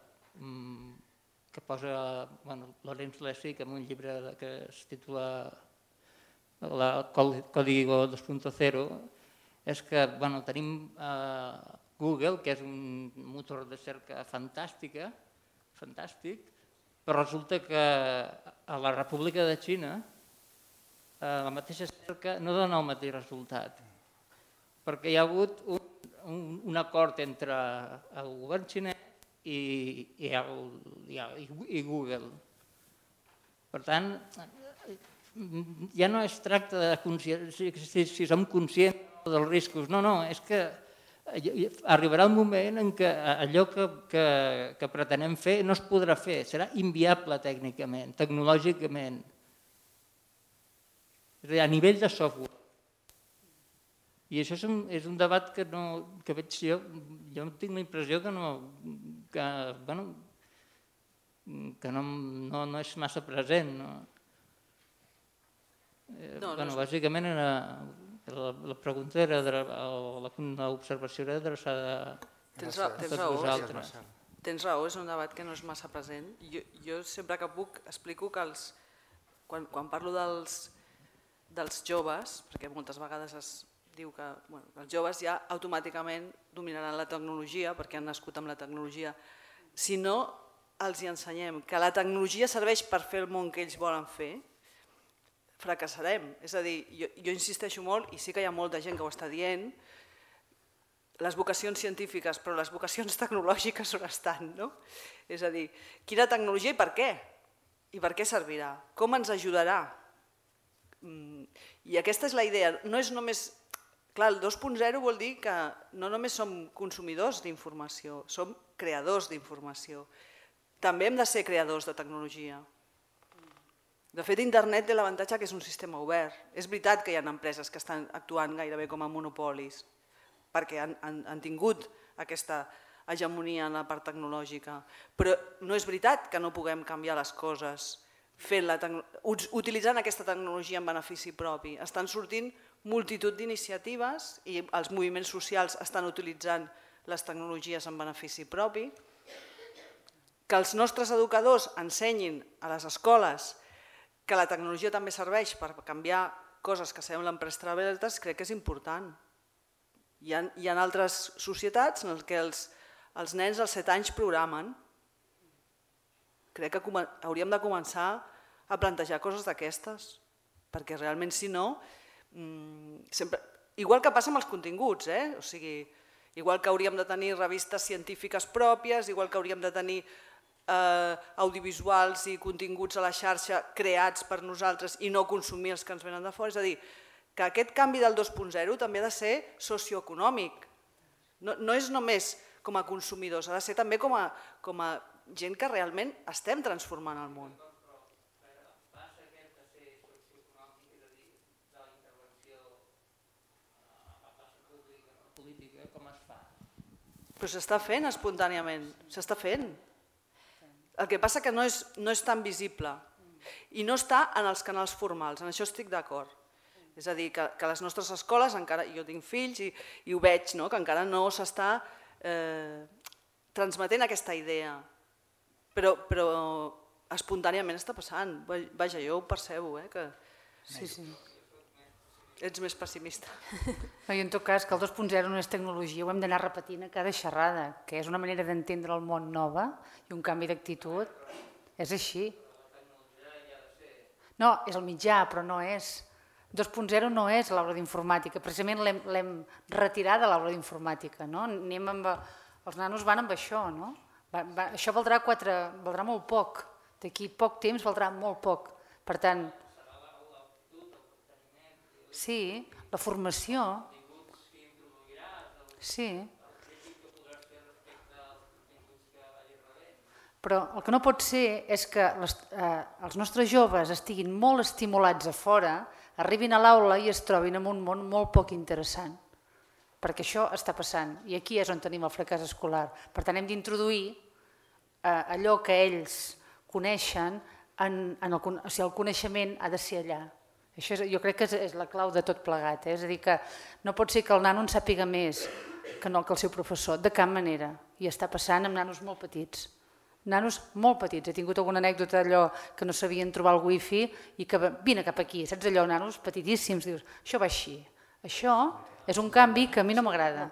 que posa Lawrence Lessig en un llibre que es titula Código dos punto cero, és que tenim Google, que és un motor de cerca fantàstica, fantàstic, però resulta que a la República de Xina la mateixa cerca no dona el mateix resultat, perquè hi ha hagut un acord entre el govern xinès i Google. Per tant, ja no es tracta de si som conscients dels riscos, no, no, és que arribarà el moment en què allò que pretenem fer no es podrà fer, serà inviable tècnicament, tecnològicament, és a dir, a nivell de software. I això és un debat que veig jo, jo tinc la impressió que no és massa present. Bàsicament la pregunta era, l'observació era adreçada a tots vosaltres. Tens raó, és un debat que no és massa present. Jo sempre que puc explico que quan parlo dels joves, perquè moltes vegades es diu que els joves ja automàticament dominaran la tecnologia perquè han nascut amb la tecnologia. Si no els ensenyem que la tecnologia serveix per fer el món que ells volen fer, fracassarem. És a dir, jo insisteixo molt, i sí que hi ha molta gent que ho està dient, les vocacions científiques, però les vocacions tecnològiques on estan, no? És a dir, quina tecnologia i per què? I per què servirà? Com ens ajudarà? I aquesta és la idea, no és només... Clar, el dos punt zero vol dir que no només som consumidors d'informació, som creadors d'informació. També hem de ser creadors de tecnologia. De fet, internet té l'avantatge que és un sistema obert. És veritat que hi ha empreses que estan actuant gairebé com a monopolis, perquè han tingut aquesta hegemonia en la part tecnològica. Però no és veritat que no puguem canviar les coses utilitzant aquesta tecnologia en benefici propi. Estan sortint multitud d'iniciatives i els moviments socials estan utilitzant les tecnologies en benefici propi. Que els nostres educadors ensenyin a les escoles que la tecnologia també serveix per canviar coses que semblen preestabllertes, crec que és important. Hi ha altres societats en què els nens als set anys programen. Crec que hauríem de començar a plantejar coses d'aquestes, perquè realment si no, igual que passa amb els continguts, o sigui, igual que hauríem de tenir revistes científiques pròpies, igual que hauríem de tenir audiovisuals i continguts a la xarxa creats per nosaltres i no consumir els que ens venen de fora. És a dir, que aquest canvi del dos punt zero també ha de ser socioeconòmic. No és només com a consumidors, ha de ser també com a gent que realment estem transformant el món. Però s'està fent espontàniament, s'està fent. El que passa que no és tan visible i no està en els canals formals, en això estic d'acord. És a dir, que a les nostres escoles, jo tinc fills i ho veig, que encara no s'està transmetent aquesta idea, però espontàniament està passant. Vaja, jo ho percebo, que... Sí, sí. Ets més pessimista. I en tot cas, que el dos punt zero no és tecnologia, ho hem d'anar repetint a cada xerrada, que és una manera d'entendre el món nova i un canvi d'actitud. És així. No, és el mitjà, però no és. dos punt zero no és l'aula d'informàtica, precisament l'hem retirat de l'aula d'informàtica. Els nanos van amb això, no? Això valdrà molt poc. D'aquí poc temps valdrà molt poc. Per tant... Sí, la formació. Sí. Però el que no pot ser és que els nostres joves estiguin molt estimulats a fora, arribin a l'aula i es trobin en un món molt poc interessant. Perquè això està passant i aquí és on tenim el fracàs escolar. Per tant, hem d'introduir allò que ells coneixen, o sigui, el coneixement ha de ser allà. Això jo crec que és la clau de tot plegat. És a dir, que no pot ser que el nano en sàpiga més que no que el seu professor, de cap manera. I està passant amb nanos molt petits. Nanos molt petits. He tingut alguna anècdota d'allò que no sabien trobar el wifi i que vine cap aquí. Saps allò, nanos petitíssims? Dius, això va així. Això és un canvi que a mi no m'agrada.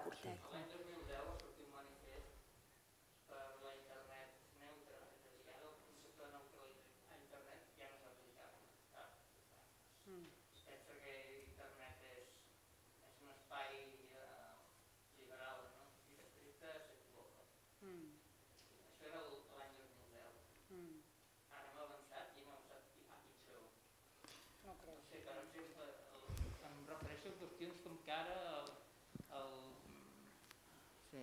sé, per exemple, em refereixo a qüestions com que ara el... Sí.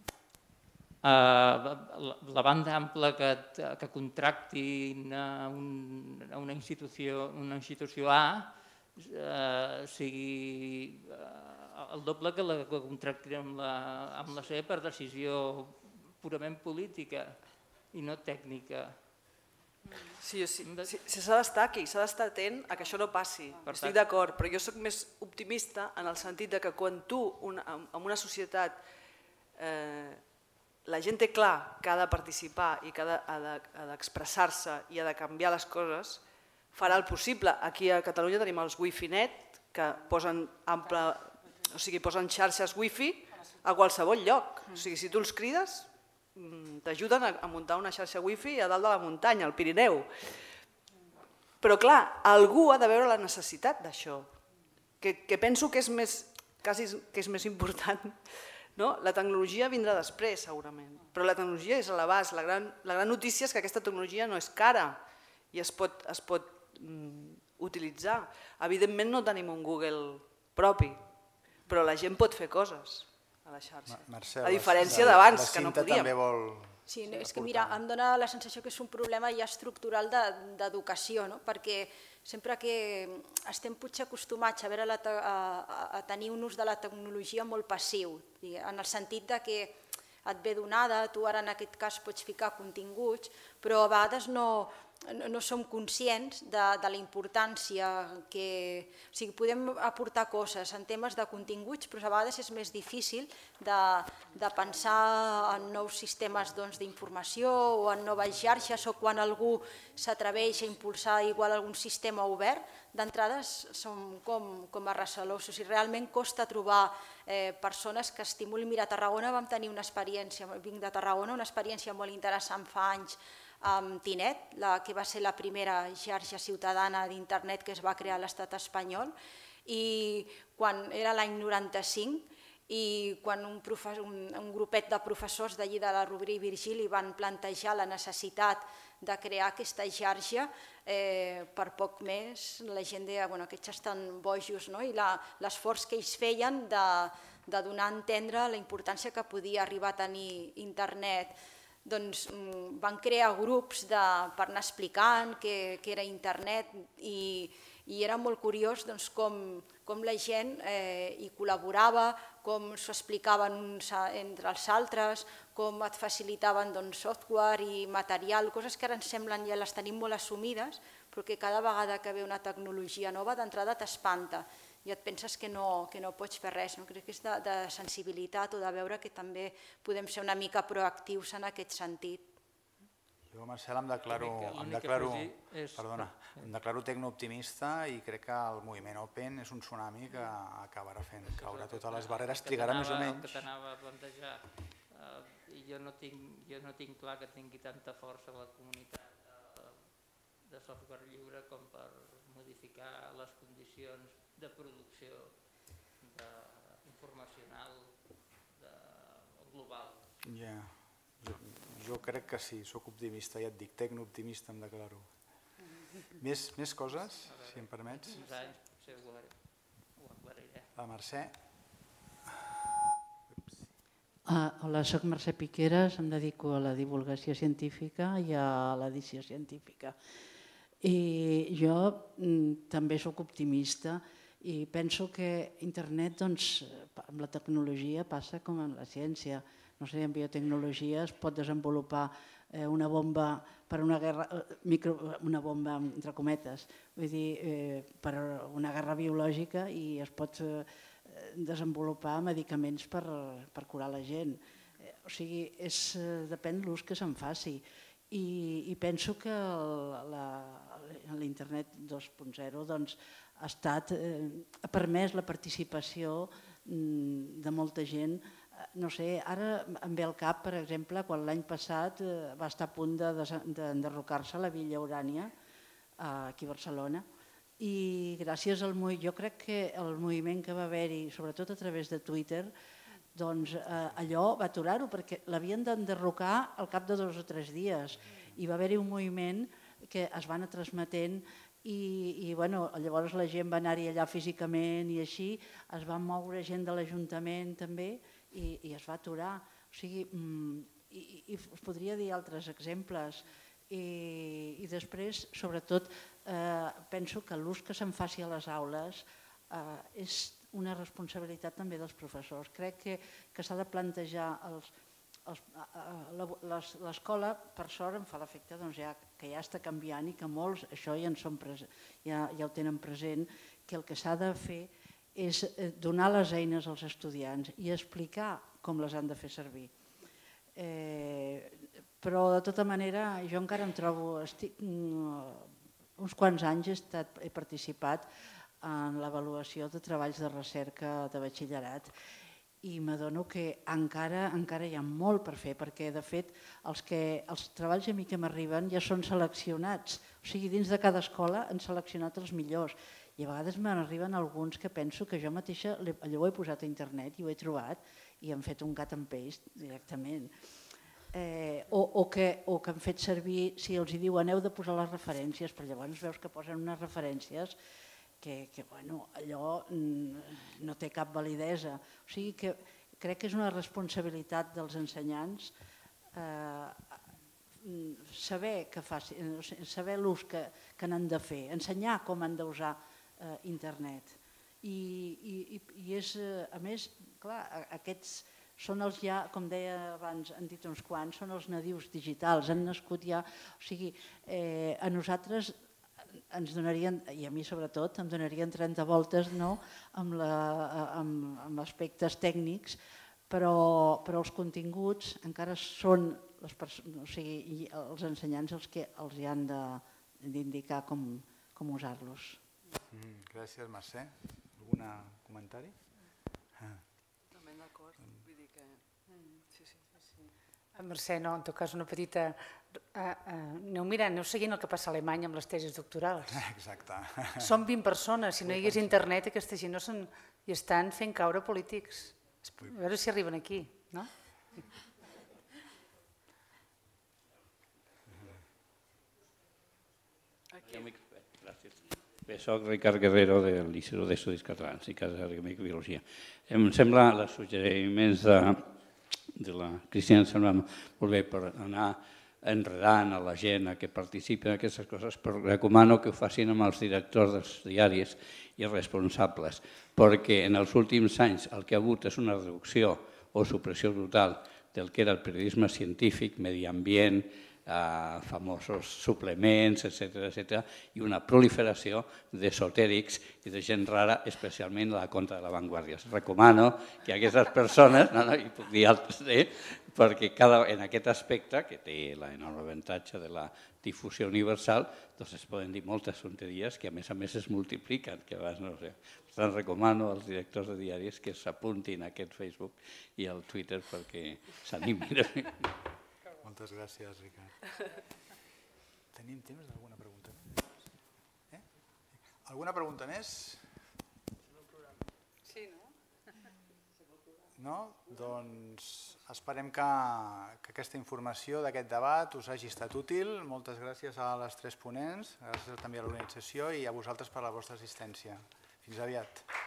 La banda ampla que, que contractin a, un, a una, institució, una institució A eh, sigui eh, el doble que la que contractin amb la, amb la C per decisió purament política i no tècnica. Sí, sí, sí, s'ha d'estar aquí, s'ha d'estar atent a que això no passi, estic d'acord, però jo soc més optimista en el sentit de que quan tu, una, en una societat, eh, la gent té clar que ha de participar i que ha d'expressar-se i ha de canviar les coses, farà el possible. Aquí a Catalunya tenim els Wi-Fi net, que posen, ample, o sigui, posen xarxes Wi-Fi a qualsevol lloc. O sigui, si tu els crides, t'ajuden a muntar una xarxa wifi a dalt de la muntanya, al Pirineu. Però clar, algú ha de veure la necessitat d'això, que penso que és més important. La tecnologia vindrà després, segurament, però la tecnologia és a l'abast. La gran notícia és que aquesta tecnologia no és cara i es pot utilitzar. Evidentment no tenim un Google propi, però la gent pot fer coses a la xarxa, a diferència d'abans, que no podíem. Sí, és que mira, em dóna la sensació que és un problema ja estructural d'educació, perquè sempre que estem potser acostumats a tenir un ús de la tecnologia molt passiu, en el sentit que et ve donada, tu ara en aquest cas pots ficar continguts, però a vegades no... no som conscients de la importància que... O sigui, podem aportar coses en temes de continguts, però a vegades és més difícil de pensar en nous sistemes d'informació o en noves xarxes, o quan algú s'atreveix a impulsar igual algun sistema obert, d'entrada som com a recelosos i realment costa trobar persones que estimulin. Mira, a Tarragona vam tenir una experiència, vinc de Tarragona, una experiència molt interessant fa anys amb Tinet, que va ser la primera xarxa ciutadana d'internet que es va crear a l'estat espanyol, i quan era l'any noranta-cinc, i quan un grupet de professors d'allí de la Rovira i Virgili van plantejar la necessitat de crear aquesta xarxa, per poc més la gent deia que aquests estan bojos, i l'esforç que ells feien de donar a entendre la importància que podia arribar a tenir internet. Doncs van crear grups per anar explicant què era internet i era molt curiós com la gent hi col·laborava, com s'ho explicaven uns entre els altres, com et facilitaven software i material, coses que ara ens semblen, ja les tenim molt assumides, però que cada vegada que ve una tecnologia nova d'entrada t'espanta i et penses que no pots fer res. Crec que és de sensibilitat o de veure que també podem ser una mica proactius en aquest sentit. Jo, Marcel, em declaro tecnooptimista i crec que el moviment Open és un tsunami que acabarà fent caure totes les barreres, trigarà més o menys. El que t'anava a plantejar, jo no tinc clar que tingui tanta força la comunitat de software lliure com per modificar les condicions de producció informacional global. Jo crec que sí, soc optimista, ja et dic, tecnooptimista em declaro. Més coses, si em permets? La Mercè. Hola, soc Mercè Piqueras, em dedico a la divulgació científica i a l'edició científica. I jo també soc optimista i penso que internet amb la tecnologia passa com en la ciència. No sé, en biotecnologia es pot desenvolupar una bomba per una guerra, una bomba entre cometes, vull dir, per una guerra biològica i es pot desenvolupar medicaments per curar la gent. O sigui, depèn de l'ús que se'n faci. I penso que l'internet dos punt zero ha permès la participació de molta gent. No sé, ara em ve al cap, per exemple, quan l'any passat va estar a punt d'enderrocar-se la Villa Urània, aquí a Barcelona, i gràcies al moviment, jo crec que el moviment que va haver-hi, sobretot a través de Twitter, doncs allò va aturar-ho, perquè l'havien d'enderrocar al cap de dos o tres dies, i va haver-hi un moviment que es va anar transmetent i llavors la gent va anar-hi allà físicament i així, es va moure gent de l'Ajuntament també i es va aturar. O sigui, i us podria dir altres exemples. I després, sobretot, penso que l'ús que se'n faci a les aules és una responsabilitat també dels professors. Crec que s'ha de plantejar l'escola, per sort, em fa l'efecte que ja està canviant i que molts això ja ho tenen present, que el que s'ha de fer és donar les eines als estudiants i explicar com les han de fer servir. Però, de tota manera, jo encara em trobo... Uns quants anys he participat en l'avaluació de treballs de recerca de batxillerat i m'adono que encara hi ha molt per fer, perquè, de fet, els treballs a mi que m'arriben ja són seleccionats. O sigui, dins de cada escola han seleccionat els millors. I a vegades me n'arriben alguns que penso que jo mateixa allò ho he posat a internet i ho he trobat i hem fet un cut and paste directament. O que han fet servir, si els diuen heu de posar les referències, però llavors veus que posen unes referències que allò no té cap validesa. O sigui que crec que és una responsabilitat dels ensenyants saber l'ús que n'han de fer, ensenyar com han d'usar internet. I és, a més, clar, aquests són els ja, com deia abans, han dit uns quants, són els nadius digitals, han nascut ja, o sigui, a nosaltres ens donarien, i a mi sobretot, em donarien trenta voltes amb aspectes tècnics, però els continguts encara són els ensenyants els que els hi han d'indicar com usar-los. Gràcies, Mercè. Algun comentari? També d'acord, vull dir que... Mercè, no, en tot cas una petita... Aneu mirant, aneu seguint el que passa a Alemanya amb les tesis doctorals. Exacte. Són vint persones, si no hi hagués internet aquesta gent no se'n... i estan fent caure polítics. A veure si arriben aquí, no? Gràcies. Bé, soc Ricard Guerrero del Liceu d'Estudis Catalans i Casa Acadèmica de Biologia. Em sembla els suggeriments de la Cristina em semblen molt bé per anar enredant a la gent a que participi en aquestes coses, però recomano que ho facin amb els directors dels diaris i responsables, perquè en els últims anys el que ha hagut és una reducció o supressió total del que era el periodisme científic, medi ambient, famosos suplements, etcètera, i una proliferació d'esotèrics i de gent rara, especialment a la contra de l'avantguàrdia. Recomano que aquestes persones, no, no, i puc dir altres, perquè en aquest aspecte, que té l'enorme avantatge de la difusió universal, doncs es poden dir moltes tonteries que a més a més es multipliquen, que abans no sé. Per tant, recomano als directors de diaris que s'apuntin a aquest Facebook i al Twitter perquè s'animin. Moltes gràcies, Ricard. Tenim temps d'alguna pregunta més? Alguna pregunta més? Sí, no? No? Doncs esperem que aquesta informació d'aquest debat us hagi estat útil. Moltes gràcies a les tres ponents, gràcies també a l'organització i a vosaltres per la vostra assistència. Fins aviat.